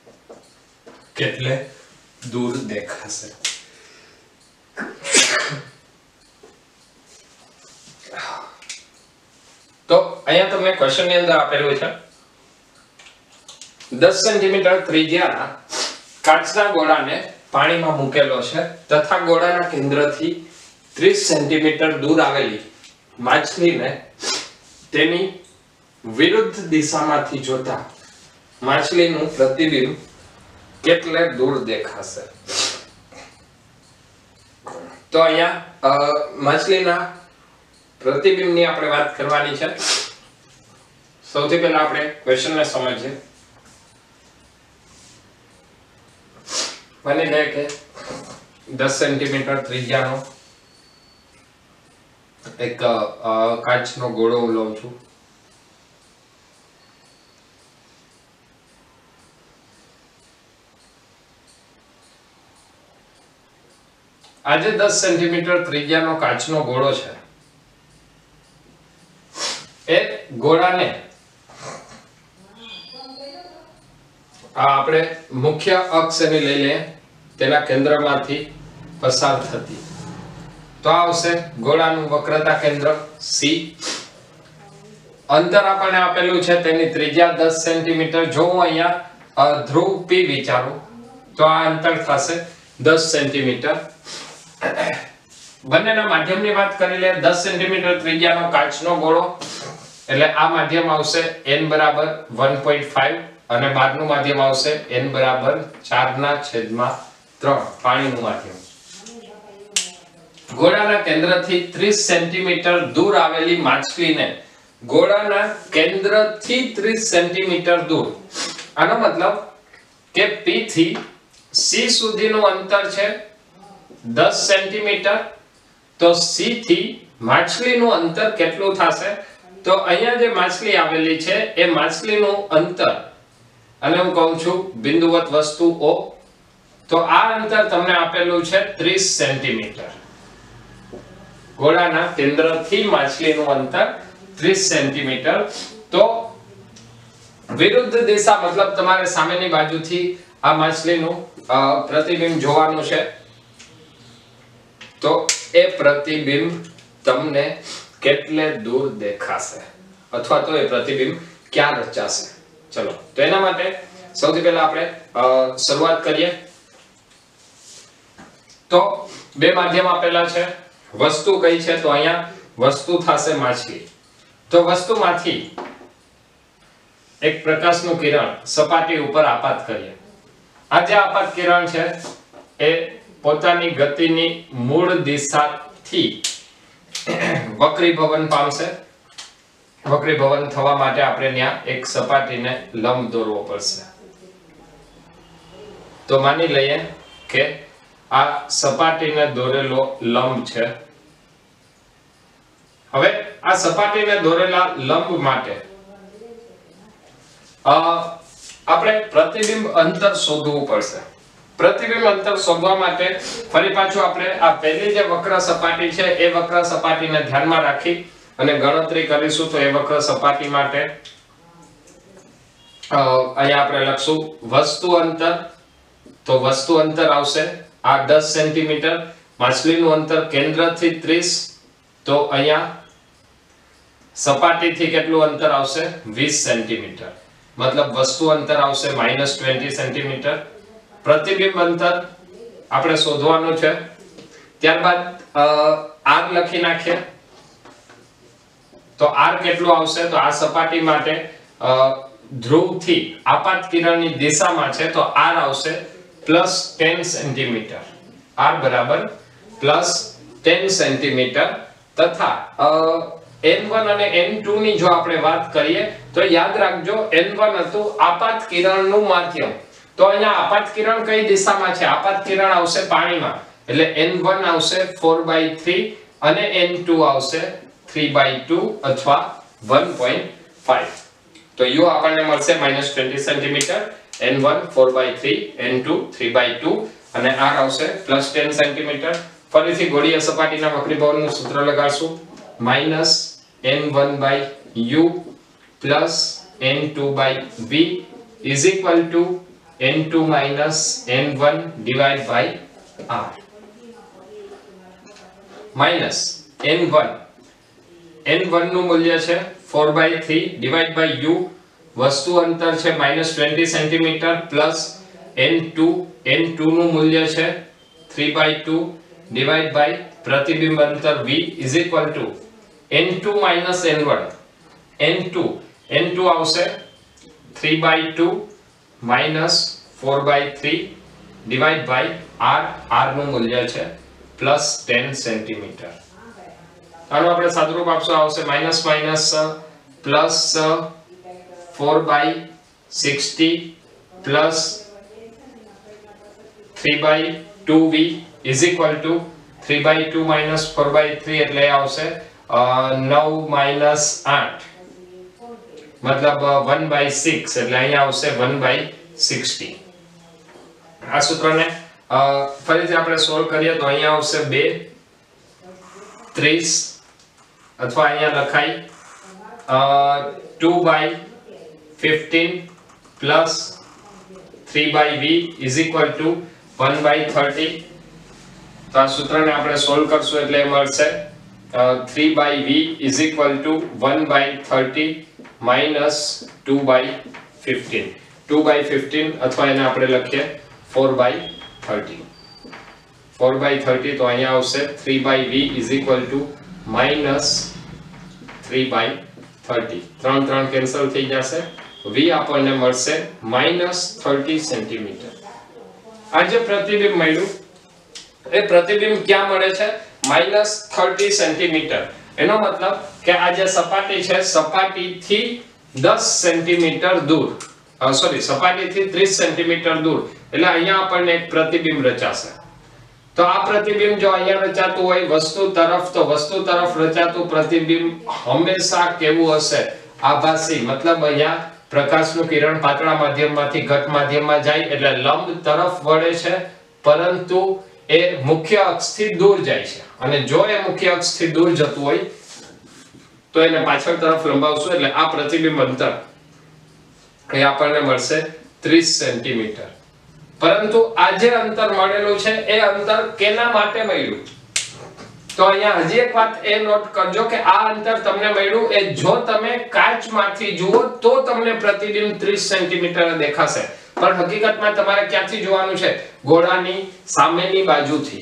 કેટલે દૂર દેખાશે? અહીંયા તમને ક્વેશ્ચન ની અંદર આપેલું છે દસ સેન્ટીમીટર ત્રિજ્યાના કાચના ગોળાને પાણીમાં મૂકેલો છે તથા ગોળાના કેન્દ્રથી ત્રીસ સેન્ટીમીટર દૂર આવેલી માછલીને તેની વિરુદ્ધ દિશામાંથી જોતા માછલીનું પ્રતિબિંબ કેટલે દૂર દેખાશે. તો અહીંયા માછલીના પ્રતિબિંબની આપણે વાત કરવાની છે. સૌથી પહેલા આપણે ક્વેશ્ચનને સમજીએ. માની લે કે દસ સેન્ટીમીટર ત્રિજ્યાનો એક કાચનો ગોળો હું લઉં છું. આજે દસ સેન્ટીમીટર ત્રિજ્યાનો કાચનો ગોળો છે. એ ગોળાને આ આપણે મુખ્ય અક્ષ એની લઈ લઈએ, તેના કેન્દ્રમાંથી પસાર થતી તો આવશે ગોળાનું વક્રતા કેન્દ્ર સી. અંતર આપણને આપેલું છે તેની ત્રિજ્યા દસ સેન્ટીમીટર. જો હું અહીંયા ધ્રુવ પી વિચારું તો આ અંતર થશે દસ સેન્ટીમીટર. બંનેના માધ્યમની વાત કરી લે. દસ સેન્ટીમીટર ત્રિજ્યાનો કાચનો ગોળો એટલે આ માધ્યમ આવશે n બરાબર one point five અને બહારનું માધ્યમ આવશે n બરાબર ચાર ના છેદમાં ત્રણ પાણીનું માધ્યમ. ગોળાના કેન્દ્રથી ત્રીસ સેન્ટીમીટર દૂર આવેલી માછલીને ગોળાના કેન્દ્રથી ત્રીસ સેન્ટીમીટર દૂર, આનો મતલબ કે P થી C સુધીનું અંતર છે દસ સેન્ટીમીટર. તો C થી માછલીનું અંતર કેટલું થશે? તો અહીંયા જે માછલી આવેલી છે એ માછલીનું અંતર, અને હું કહું છું બિંદુવત વસ્તુ O, તો આ અંતર તમને આપેલું છે ત્રીસ સેન્ટીમીટર. ગોળાના કેન્દ્રથી માછલીનું અંતર ત્રીસ સેન્ટીમીટર. તો વિરુદ્ધ દિશા મતલબ તમારે સામેની બાજુથી આ માછલીનું પ્રતિબિંબ જોવાનું છે. તો એ પ્રતિબિંબ તમને કેટલે દૂર દેખાશે અથવા તો એ પ્રતિબિંબ ક્યાં રચાશે. ચલો, તો એના માટે સૌથી પહેલા આપણે શરૂઆત કરીએ. તો બે માધ્યમ આપેલા છે. વસ્તુ કઈ છે? તો અહીંયા વસ્તુ થશે માછલી. તો વસ્તુમાંથી એક પ્રકાશનું કિરણ સપાટી ઉપર આપાત કરીએ. આ જે આપાત કિરણ છે એ પોતાની ગતિની મૂળ દિશાથી વક્રીભવન પામશે. વક્રીભવન થવા માટે આપણે ત્યાં એક સપાટીને લંબ દોરવો પડશે. તો માની લઈએ કે આ સપાટીને દોરેલો લંબ છે. હવે આ સપાટીને દોરેલા લંબ માટે આપણે પ્રતિબિંબ અંતર શોધવું પડશે. પ્રતિબિંબ અંતર શોધવા માટે ફરી પાછું આપણે આ પહેલી જે વક્ર સપાટી છે એ વક્ર સપાટીને ધ્યાનમાં રાખી અને ગણતરી કરીશું. તો એ વક્ર સપાટી માટે અહીંયા આપણે લખશું વસ્તુ અંતર. તો વસ્તુ અંતર આવશે આ દસ સેન્ટીમીટર. માછલીનું અંતર કેન્દ્રથી ત્રીસ, તો અહીંયા સપાટીથી કેટલું અંતર આવશે? વીસ સેન્ટીમીટર. મતલબ વસ્તુ અંતર આવશે માઈનસ વીસ સેન્ટીમીટર. પ્રતિબિંબ અંતર આપણે શોધવાનું છે. ત્યારબાદ r લખી નાખીએ. તો r કેટલું આવશે? તો આ સપાટી માટે ધ્રુવથી આપાત કિરણની દિશામાં છે તો r આવશે પ્લસ દસ સેન્ટીમીટર. r બરાબર પ્લસ દસ સેન્ટીમીટર. તથા N one અને N two ની જો આપણે વાત કરીએ તો યાદ રાખજો N one હતું આપાત કિરણનું માધ્યમ. તો અહીંયા આપાત કિરણ કઈ દિશામાં છે? આપાત કિરણ આવશે પાણીમાં, એટલે N one આવશે four by three અને N two આવશે three by two અથવા one point five. તો u આપણને મળશે minus twenty centimetre. N one four by three, N two three by two અને r આવશે plus ten સેન્ટીમીટર. ફરીથી ગોળીય સપાટીના વક્રીભવનનું સૂત્ર લગાડશું. minus N one by u plus N two by v is equal to N two minus N one divided by r. minus N one N one નું મૂલ્ય છે four by three divide by u वस्तु अंतर છે minus twenty centimetre plus N two N two નું મૂલ્ય છે three by two divide by પ્રતિબિંબ અંતર v is equal to N two minus N one n two N two આવશે three by two minus four by three divide by r r નું મૂલ્ય છે plus ten centimetre આનો આપણે સાદુરૂપ આપશું આવશે minus minus plus four by sixty plus three by two v is equal to three by two minus four by three એટલે આવશે नौ माइनस आठ मतलब वन बाय सिक्स એટલે અહીંયા આવશે वन बाय सिक्सटी આ સૂત્રને ફરીથી આપણે સોલ્વ કરીએ તો અહીંયા આવશે બે ત્રીસ અથવા અહીંયા લખાય two by fifteen plus three by v is equal to one by thirty तो आ सूत्रने આપણે સોલ્વ કરશું એટલે મળશે three by v is equal to one by thirty minus two by fifteen two by fifteen अथवा એને આપણે લખીએ four by thirty four by thirty तो અહીંયા આવશે three by v is equal to minus three by thirty ત્રણ ત્રણ cancel થઈ જશે v આપણને મળશે માઈનસ थर्टी સેન્ટીમીટર આ જે પ્રતિબિંબ મળ્યું એ પ્રતિબિંબ ક્યાં મળે છે માઈનસ थर्टी સેન્ટીમીટર એનો મતલબ કે આ જે સપાટી છે સપાટીથી दस સેન્ટીમીટર દૂર સોરી સપાટીથી ત્રીસ સેન્ટીમીટર દૂર એટલે અહીંયા આપણને એક પ્રતિબિંબ રચાશે તો આ પ્રતિબિંબ જો અહીંયા રચાતું હોય વસ્તુ તરફ તો વસ્તુ તરફ રચાતું પ્રતિબિંબ હંમેશા કેવું હશે આભાસી मतलब અહીંયા પ્રકાશનું કિરણ પાતળા માધ્યમમાંથી ઘટ માધ્યમમાં જાય એટલે લંબ તરફ વળે છે પરંતુ એ મુખ્ય અક્ષથી દૂર જાય છે અને જો એ મુખ્ય અક્ષથી દૂર જતું હોય તો એને પાછળ તરફ લંબાવશું એટલે આ પ્રતિબિંબ અંતર એ આપણને મળશે ત્રીસ સેન્ટીમીટર પરંતુ આ જે અંતર મળેલું છે એ અંતર કેના માટે મળ્યું તો અહીંયા હજી એક વાત એ નોટ કરજો કે આ અંતર તમને મળ્યું એ જો તમે કાચમાંથી જુઓ તો તમને પ્રતિબિંબ ત્રીસ સેન્ટીમીટર દેખાશે પણ હકીકતમાં તમારે ક્યાંથી જોવાનું છે ગોળાની સામેની બાજુથી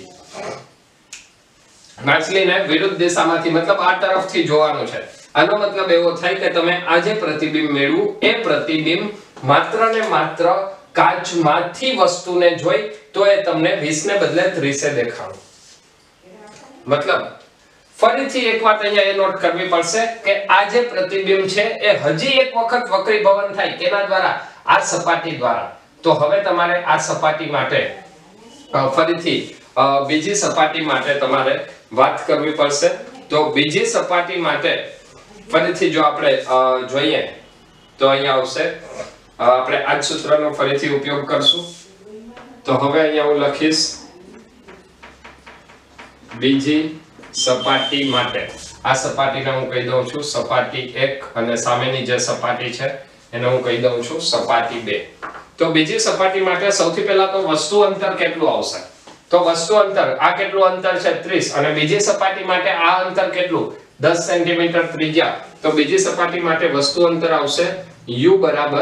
માછલીને વિરુદ્ધ દિશામાંથી मतलब આ તરફથી જોવાનું છે આનો મતલબ એવો થાય કે તમે આ જે પ્રતિબિંબ મેળવ્યું એ પ્રતિબિંબ માત્ર ને માત્ર કાચમાંથી વસ્તુને જોઈ તો એ તમને વીસ ને બદલે ત્રીસ એ દેખાણું मतलब ફરીથી એક વાત અહીંયા એ નોટ કરવી પડશે કે આ જે પ્રતિબિંબ છે એ હજી એક વખત વક્રીભવન થાય કેના દ્વારા આ સપાટી દ્વારા તો હવે તમારે આ સપાટી માટે ફરીથી બીજી સપાટી માટે તમારે વાત કરવી પડશે તો બીજી સપાટી માટે ફરીથી જો આપણે જોઈએ તો અહીંયા આવશે આપણે આ જ સૂત્રનો ફરીથી ઉપયોગ કરશું તો હવે અહીંયા હું લખીશ બીજી સપાટી માટે આ સપાટીને હું કહી દઉં છું સપાટી એક અને સામેની જે સપાટી છે એને હું કહી દઉં છું સપાટી બે તો બીજી સપાટી માટે સૌથી પહેલા તો વસ્તુ અંતર કેટલું આવશે તો વસ્તુ અંતર આ કેટલું અંતર છે ત્રીસ અને બીજી સપાટી માટે આ અંતર કેટલું दस સેન્ટીમીટર ત્રિજ્યા તો બીજી સપાટી માટે વસ્તુ અંતર આવશે u બરાબર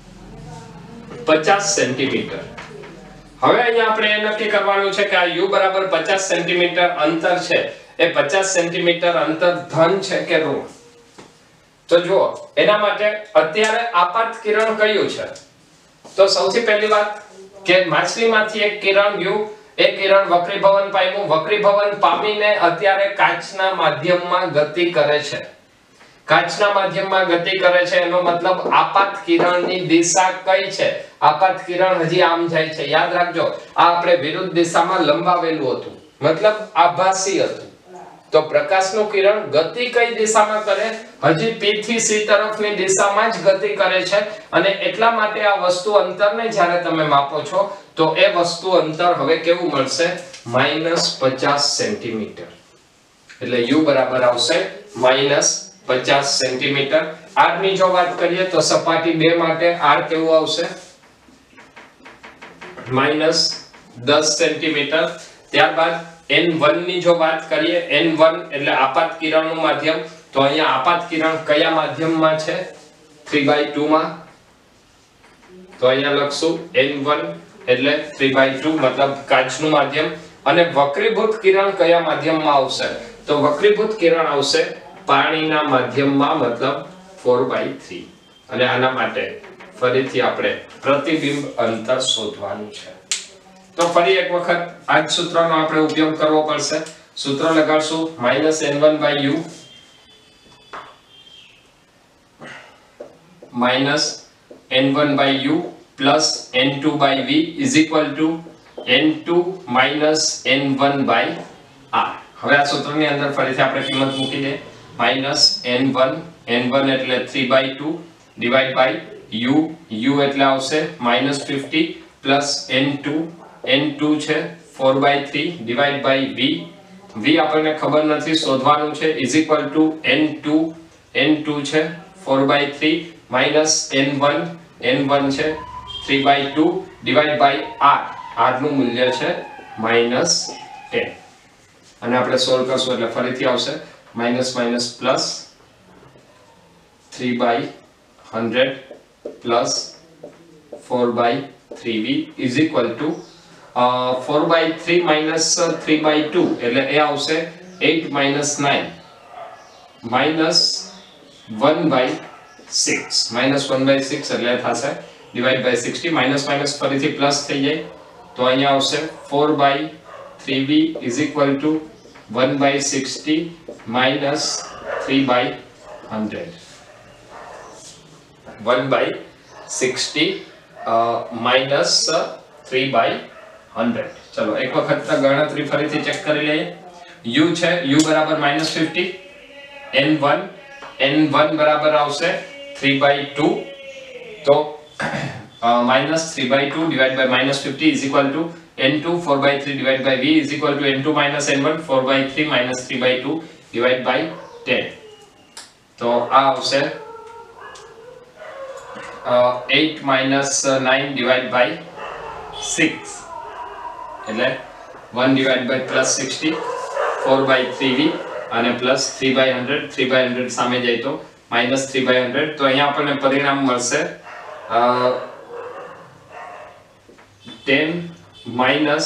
पचास સેન્ટીમીટર હવે અહીંયા આપણે એ નક્કી કરવાનું છે કે આ u બરાબર पचास સેન્ટીમીટર અંતર છે એ पचास સેન્ટીમીટર અંતર ધન છે કે ઋણ તો જો એના માટે અત્યારે આપાત કિરણ કયું છે તો સૌથી પહેલી વાત કે માછલીમાંથી એક કિરણ ગયું એ કિરણ વક્રીભવન પામ્યું વક્રીભવન પામીને અત્યારે કાચના માધ્યમમાં ગતિ કરે છે કાચના માધ્યમમાં ગતિ કરે છે એનો મતલબ આપાત કિરણની દિશા કઈ છે આપાત કિરણ હજી આમ જાય છે યાદ રાખજો આ આપણે વિરુદ્ધ દિશામાં લંબાવેલું હતું मतलब આભાસી હતું તો પ્રકાશનું કિરણ ગતિ કઈ દિશામાં કરે હજી p થી c તરફની દિશામાં જ ગતિ કરે છે અને એટલા માટે આ વસ્તુ અંતરને જ્યારે તમે માપો છો તો એ વસ્તુ અંતર હવે કેવું મળશે માઈનસ पचास સેન્ટીમીટર એટલે u બરાબર આવશે માઈનસ पचास સેન્ટીમીટર r ની જો વાત કરીએ તો સપાટી બે માટે r કેવું આવશે માઈનસ दस સેન્ટીમીટર ત્યારબાદ एन वन ની જો વાત કરીએ एन वन એટલે આપાત કિરણનું માધ્યમ તો અહીંયા આપાત કિરણ કયા માધ્યમમાં છે? three by two માં. તો અહીંયા લખશું N one એટલે three by two મતલબ કાચનું માધ્યમ. અને વક્રીભૂત કિરણ કયા માધ્યમમાં આવશે? તો વક્રીભૂત કિરણ આવશે પાણીના માધ્યમમાં મતલબ four by three. અને આના માટે ફરીથી આપણે પ્રતિબિંબ અંતર શોધવાનું છે. તો ફરી એક વખત આ જ સૂત્રનો આપણે ઉપયોગ કરવો પડશે. સૂત્ર લગાડશું minus N one by U minus N one by U plus N two by V is equal to N two minus N one by R. હવે આ સૂત્રની અંદર ફરીથી આપણે કિંમત મૂકી દે minus N one N one એટલે three by two divide by U U એટલે આવશે minus fifty plus N two N two છે four by three divide by V V આપણને ખબર નથી શોધવાનું છે is equal to N two N two છે four by three minus N one N one છે three by two divide by R R નું મૂલ્ય છે minus ten. અને આપણે સોલ્વ કરશું એટલે ફરીથી આવશે minus minus plus three by one hundred plus four by three V is equal to uh, four by three minus uh, three by two એટલે એ આવશે eight minus nine minus one by six minus one by six એટલે થશે divide by sixty minus minus ફરીથી plus થઈ જાય તો અહીંયા આવશે four by three V is equal to one by sixty minus three by one hundred. one by sixty uh, minus uh, three by one hundred. ચલો એક વખત ગણતરી ફરીથી ચેક કરી લઈએ. u છે u બરાબર minus fifty, N one N one બરાબર આવશે three by two તો uh, minus three by two divided by minus fifty is equal to N two four by three divided by V is equal to N two minus N one four by three minus three by two divided by ten. તો આ આવશે uh, eight minus nine divided by six એટલે one divided by plus sixty four by three V અને plus three by one hundred three by one hundred સામે જાય તો minus three by one hundred તો અહીંયા આપણને પરિણામ મળશે uh, ten minus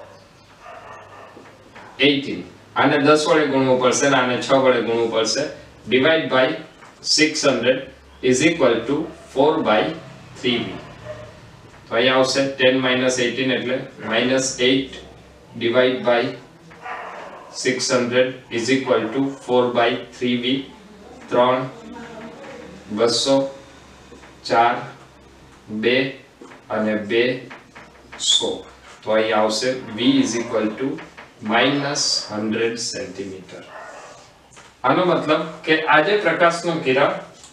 eighteen. આને દસ વડે ગુણવું પડશે અને આને છ વડે ગુણવું પડશે divide by six hundred is equal to four by three V. તો અહીંયા આવશે ten minus eighteen એટલે minus eight divide by six hundred is equal to four by three V. ત્રણ બસો ચાર બે અને બે સો તો અહીં આવશે V is equal to minus one hundred centimetre. આનો મતલબ કે આ જે પ્રકાશનું કિરણ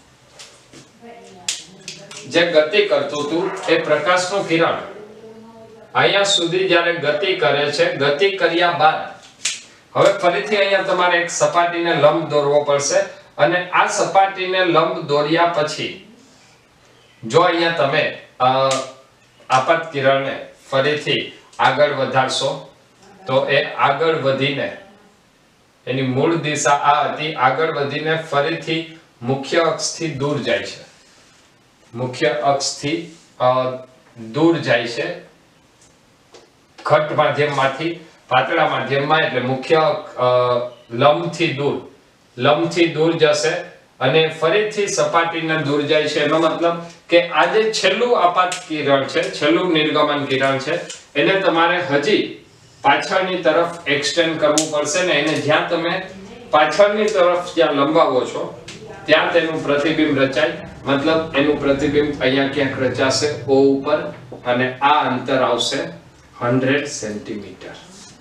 જે ગતિ કરતું હતું એ પ્રકાશનું કિરણ અહીંયા સુધી જ્યારે ગતિ કરે છે ગતિ કર્યા બાદ હવે ફરીથી અહીંયા તમારે એક સપાટીને લંબ દોરવો પડશે અને આ સપાટીને લંબ દોર્યા પછી જો અહીંયા તમે આપાત કિરણને ફરીથી આગળ વધારશો તો એ આગળ વધીને એની મૂળ દિશા આ હતી આગળ વધીને ફરીથી મુખ્ય અક્ષથી દૂર જાય છે મુખ્ય અક્ષથી દૂર જાય છે ઘટ માધ્યમમાંથી પાતળા માધ્યમમાં એટલે મુખ્ય લંબથી દૂર લંબથી દૂર જશે અને ફરીથી સપાટીને દૂર જાય છે એનો મતલબ કે આ જે છેલ્લું આપાત કિરણ છે છેલ્લું નિર્ગમન કિરણ છે એને તમારે હજી પાછળની તરફ એક્સટેન્ડ કરવું પડશે ને એને જ્યાં તમે પાછળની તરફ જ્યાં લંબાવો છો ત્યાં તેનું પ્રતિબિંબ રચાય મતલબ એનું પ્રતિબિંબ અહીંયા ક્યાંક રચાશે O ઉપર અને આ અંતર આવશે one hundred સેન્ટીમીટર.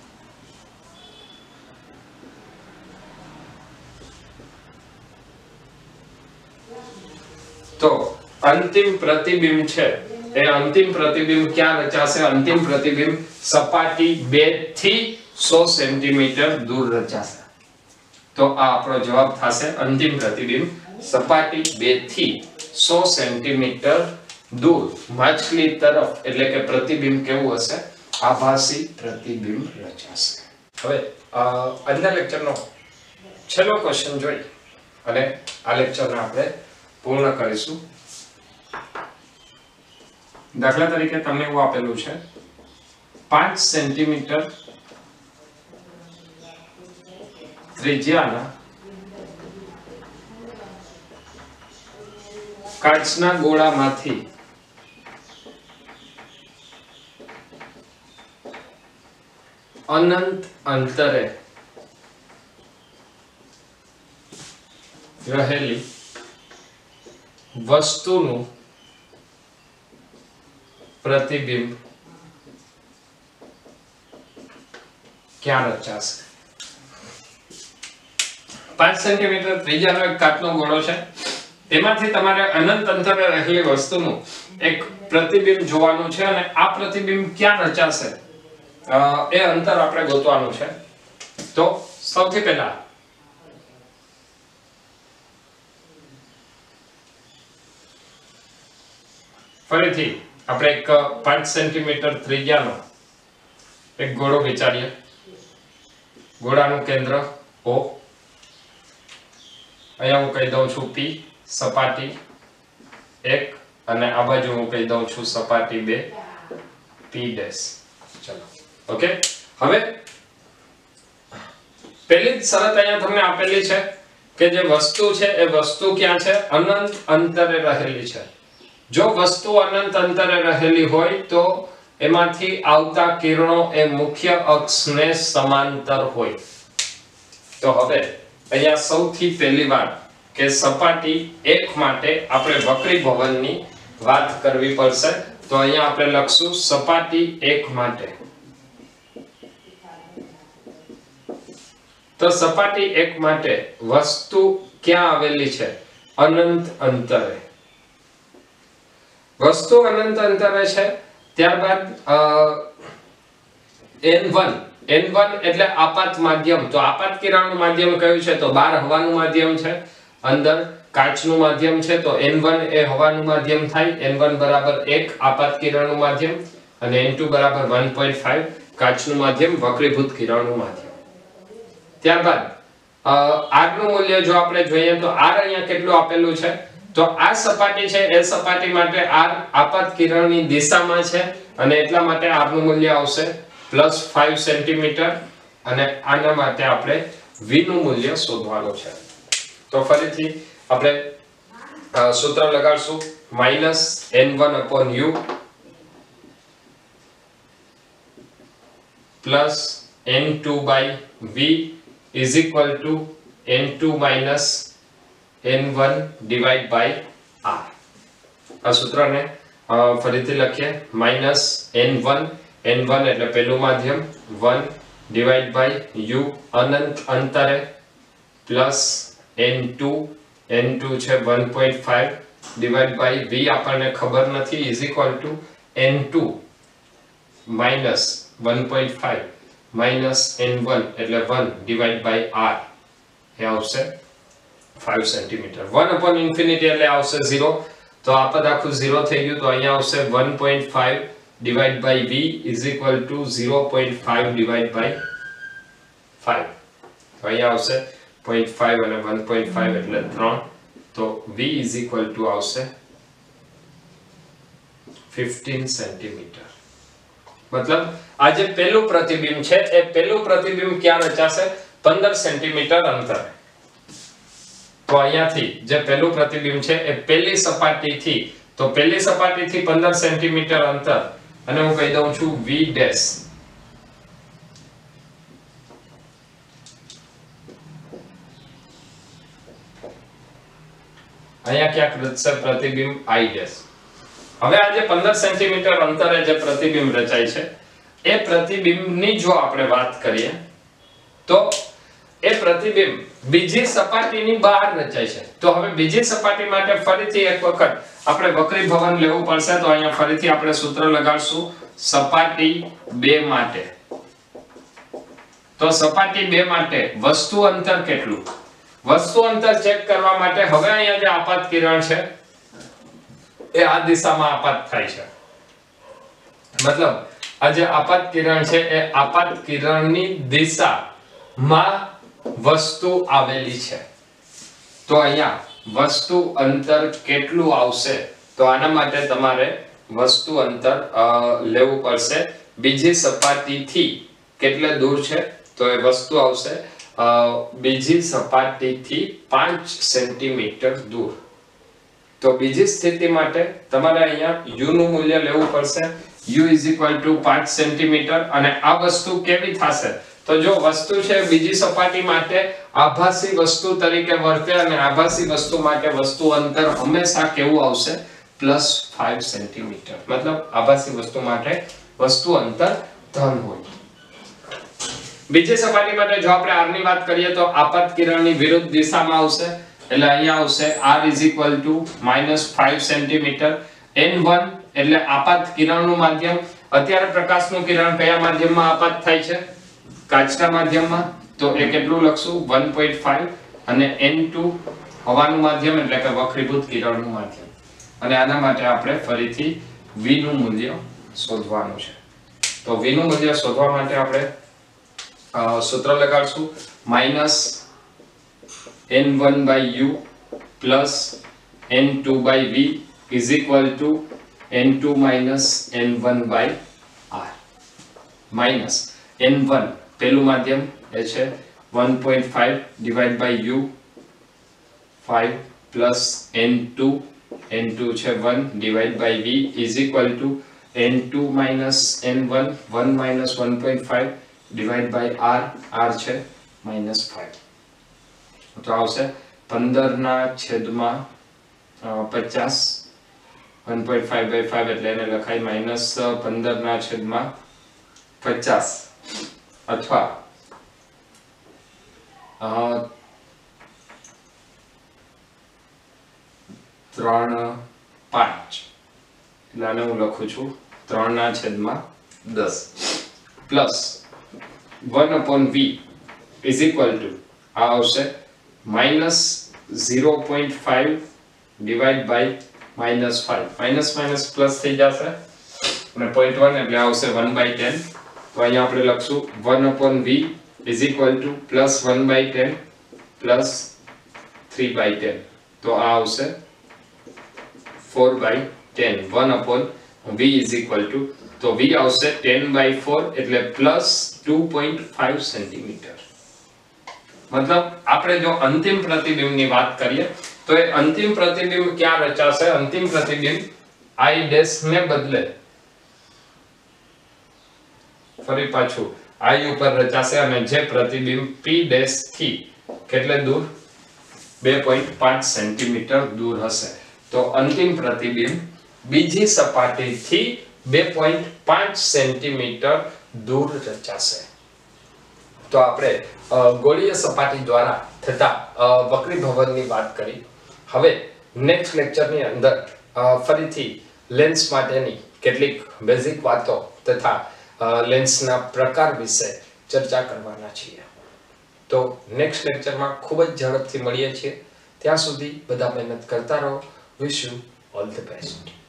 તો અંતિમ પ્રતિબિંબ છે એ અંતિમ પ્રતિબિંબ ક્યાં રચાશે અંતિમ પ્રતિબિંબ સપાટી બે થી સો સેન્ટીમીટર દૂર રચાશે. તો આ આપણો જવાબ થશે અંતિમ પ્રતિબિંબ સપાટી બે થી સો સેન્ટીમીટર દૂર માછલી તરફ એટલે કે પ્રતિબિંબ કેવું હશે આભાસી પ્રતિબિંબ રચાશે. હવે આજના લેક્ચરનો છેલ્લો ક્વેશ્ચન જોઈ અને આ લેક્ચરને આપણે પૂર્ણ કરીશું. દાખલા તરીકે તમને એવું આપેલું છે પાંચ સેન્ટીમીટર ત્રિજ્યાના કાચના ગોળામાંથી અનંત અંતરે રહેલી વસ્તુનું પ્રતિબિંબ ક્યાં રચાશે? પાંચ સેન્ટીમીટર ત્રિજ્યાનો એક કાચનો ગોળો છે, તેમાંથી તમારે અનંત અંતરે રહેલી વસ્તુનું એક પ્રતિબિંબ જોવાનું છે અને આ પ્રતિબિંબ ક્યાં રચાશે એ અંતર આપણે ગોતવાનું છે. તો સૌથી પહેલા ફરીથી આપણે એક પાંચ સેન્ટીમીટર ત્રિજ્યાનો એક ગોળો વિચારીએ. ગોળાનું કેન્દ્ર O, અહીંયા હું કહી દઉં છું P, સપાટી એક, અને આ બાજુ હું કહી દઉં છું સપાટી બે, P ડેશ. ચલો ઓકે. હવે પહેલી જ શરત અહીંયા તમને આપેલી છે કે જે વસ્તુ છે એ વસ્તુ ક્યાં છે? અનંત અંતરે રહેલી છે. જો વસ્તુ અનંત અંતરે રહેલી હોય તો એમાંથી આવતા કિરણો એ મુખ્ય અક્ષને સમાંતર હોય. તો હવે અહીંયા સૌથી પહેલી વાત કે સપાટી એક માટે આપણે વક્રીભવનની વાત કરવી પડશે. તો અહીંયા આપણે લખશું સપાટી એક માટે. તો સપાટી એક માટે વસ્તુ ક્યાં આવેલી છે? અનંત અંતરે. વસ્તુ અનંત અંતરે છે. ત્યારબાદ એન વન એન વન એટલે આપાત માધ્યમ. તો આપાત કિરણનું માધ્યમ કયું છે? તો બહાર હવાનું માધ્યમ છે, અંદર કાચનું માધ્યમ છે. તો એન વન એ હવાનું માધ્યમ થાય. એન વન બરાબર એક આપાત કિરણનું માધ્યમ અને એન ટુ બરાબર વન પોઈન્ટ ફાઈવ કાચનું માધ્યમ, વક્રીભૂત કિરણનું માધ્યમ. ત્યારબાદ આર નું મૂલ્ય જો આપણે જોઈએ તો આર અહીંયા કેટલું આપેલું છે? તો આ સપાટી છે એ સપાટી માટે આર આપાત કિરણની દિશામાં છે અને એટલા માટે આર નું મૂલ્ય આવશે પ્લસ પાંચ સેન્ટીમીટર અને આના માટે આપણે v નું મૂલ્ય શોધવાનું છે. તો ફરીથી આપણે સૂત્ર લગાડશું minus N one upon u plus N two by v is equal to N two minus N one divided by r. આ સૂત્રને ફરીથી લખીએ minus N one n one એટલે પહેલું માધ્યમ, વન divided by u અનંત અંતરે plus N two N two છે one point five divided by v આપણને ખબર નથી is equal to N two minus one point five minus N one એટલે વન divided by r એ આવશે પાંચ સેન્ટીમીટર. વન upon infinity એટલે આવશે ઝીરો. તો આ પદ આખું ઝીરો થઈ ગયું. તો અહીંયા આવશે one point five divided by v is equal to zero point five divided by five. તો અહીંયા આવશે ઝીરો પોઈન્ટ ફાઈવ અને વન પોઈન્ટ ફાઈવ એટલે ત્રણ. તો v is equal to આવશે પંદર સેન્ટીમીટર. મતલબ આ જે પહેલું પ્રતિબિંબ છે એ પહેલું પ્રતિબિંબ ક્યાં રચાશે? પંદર સેન્ટીમીટર અંતરે. તો અહીંયાથી જે પહેલું પ્રતિબિંબ છે એ પહેલી સપાટીથી, તો પહેલી સપાટીથી પંદર સેન્ટીમીટર અંતર અને હું કહી દઉં છું v ડેશ. અહીંયા ક્યાંક રચશે પ્રતિબિંબ i ડેશ. હવે આ જે પંદર સેન્ટીમીટર અંતરે જે પ્રતિબિંબ રચાય છે એ પ્રતિબિંબની જો આપણે વાત કરીએ તો એ પ્રતિબિંબ બીજી સપાટીની બહાર રચાય છે. તો હવે બીજી સપાટી માટે ફરીથી એક વખત આપણે વક્રીભવન લેવું પડશે. તો અહીંયા ફરીથી આપણે સૂત્ર લગાડશું સપાટી બે માટે. તો સપાટી બે માટે વસ્તુ અંતર કેટલું? વસ્તુ અંતર ચેક કરવા માટે હવે અહીંયા જે આપાત કિરણ છે એ આ દિશામાં આપાત થાય છે. મતલબ આ જે આપાત કિરણ છે એ આપાત કિરણની દિશામાં વસ્તુ આવેલી છે. તો અહીંયા વસ્તુ અંતર કેટલું આવશે? તો આના માટે તમારે વસ્તુ અંતર લેવું પડશે. બીજી સપાટીથી કેટલે દૂર છે? તો એ વસ્તુ આવશે બીજી સપાટીથી પાંચ સેન્ટીમીટર દૂર. તો બીજી સ્થિતિ માટે તમારે અહીંયા u નું મૂલ્ય લેવું પડશે. u = પાંચ સેન્ટીમીટર. અને આ વસ્તુ કેવી થશે? તો જો વસ્તુ છે બીજી સપાટી માટે આભાસી વસ્તુ તરીકે વર્તે અને આભાસી વસ્તુ માટે વસ્તુ અંતર હંમેશા કેવું આવશે? પ્લસ પાંચ સેન્ટીમીટર. મતલબ આભાસી વસ્તુ માટે વસ્તુ અંતર ધન હોય. બીજી સપાટી માટે જો આપણે r ની વાત કરીએ તો આપાત કિરણની વિરુદ્ધ દિશામાં આવશે. એટલે અહીંયા આવશે r minus પાંચ સેન્ટીમીટર. n one એટલે આપાત કિરણનું માધ્યમ. અત્યારે પ્રકાશનું કિરણ કયા માધ્યમમાં આપાત થાય છે? કાચના માધ્યમમાં. તો એ કેટલું લખશું? one point five. અને n two હવાનું માધ્યમ એટલે કે વક્રીભૂત કિરણનું માધ્યમ. અને આના માટે આપણે ફરીથી v નું મૂલ્ય શોધવાનું છે. તો v નું મૂલ્ય શોધવા માટે આપણે સૂત્ર લગાડશું minus n one by u plus n two by v is equal to n two minus n one by r. minus n one પેલું માધ્યમ એ છે one point five divided by u five plus n two n two છે one divided by v is equal to n two minus n one one minus one point five divided by r r છે minus five. તો આવશે પંદર ના છેદમાં પચાસ. one point five by five એટલે એને લખાય minus પંદર ના છેદમાં પચાસ અથવા ત્રણ પાંચ. એટલે આને હું લખું છું ત્રણ ના છેદમાં દસ પ્લસ one upon v is equal to આ આવશે minus zero point five divided by minus five. minus minus plus થઈ જશે અને zero point one એટલે આવશે one by ten. તો અહીંયા આપણે લખશું one upon v is equal to plus one by ten plus three by ten. તો આ આવશે four by ten. one upon v is equal to તો v આવશે ten by four એટલે plus two point five centimetre. મતલબ આપણે જો અંતિમ પ્રતિબિંબની વાત કરીએ તો એ અંતિમ પ્રતિબિંબ ક્યાં રચાશે? અંતિમ પ્રતિબિંબ i ડેશ ને બદલે ફરી પાછું i ઉપર રચાશે અને જે પ્રતિબિંબ p ડેશ થી કેટલે દૂર? two point five સેન્ટીમીટર દૂર હશે. તો અંતિમ પ્રતિબિંબ બીજી સપાટીથી two point five સેન્ટીમીટર દૂર રચાશે. તો આપણે ગોળીય સપાટી દ્વારા થતા વક્રીભવનની વાત કરી. હવે નેક્સ્ટ લેક્ચરની અંદર ફરીથી લેન્સ માટેની કેટલીક બેઝિક વાતો તથા લેન્સના પ્રકાર વિશે ચર્ચા કરવાના છીએ. તો નેક્સ્ટ લેક્ચરમાં ખૂબ જ ઝડપથી મળીએ છીએ. ત્યાં સુધી બધા મહેનત કરતા રહો. Wish you all the best.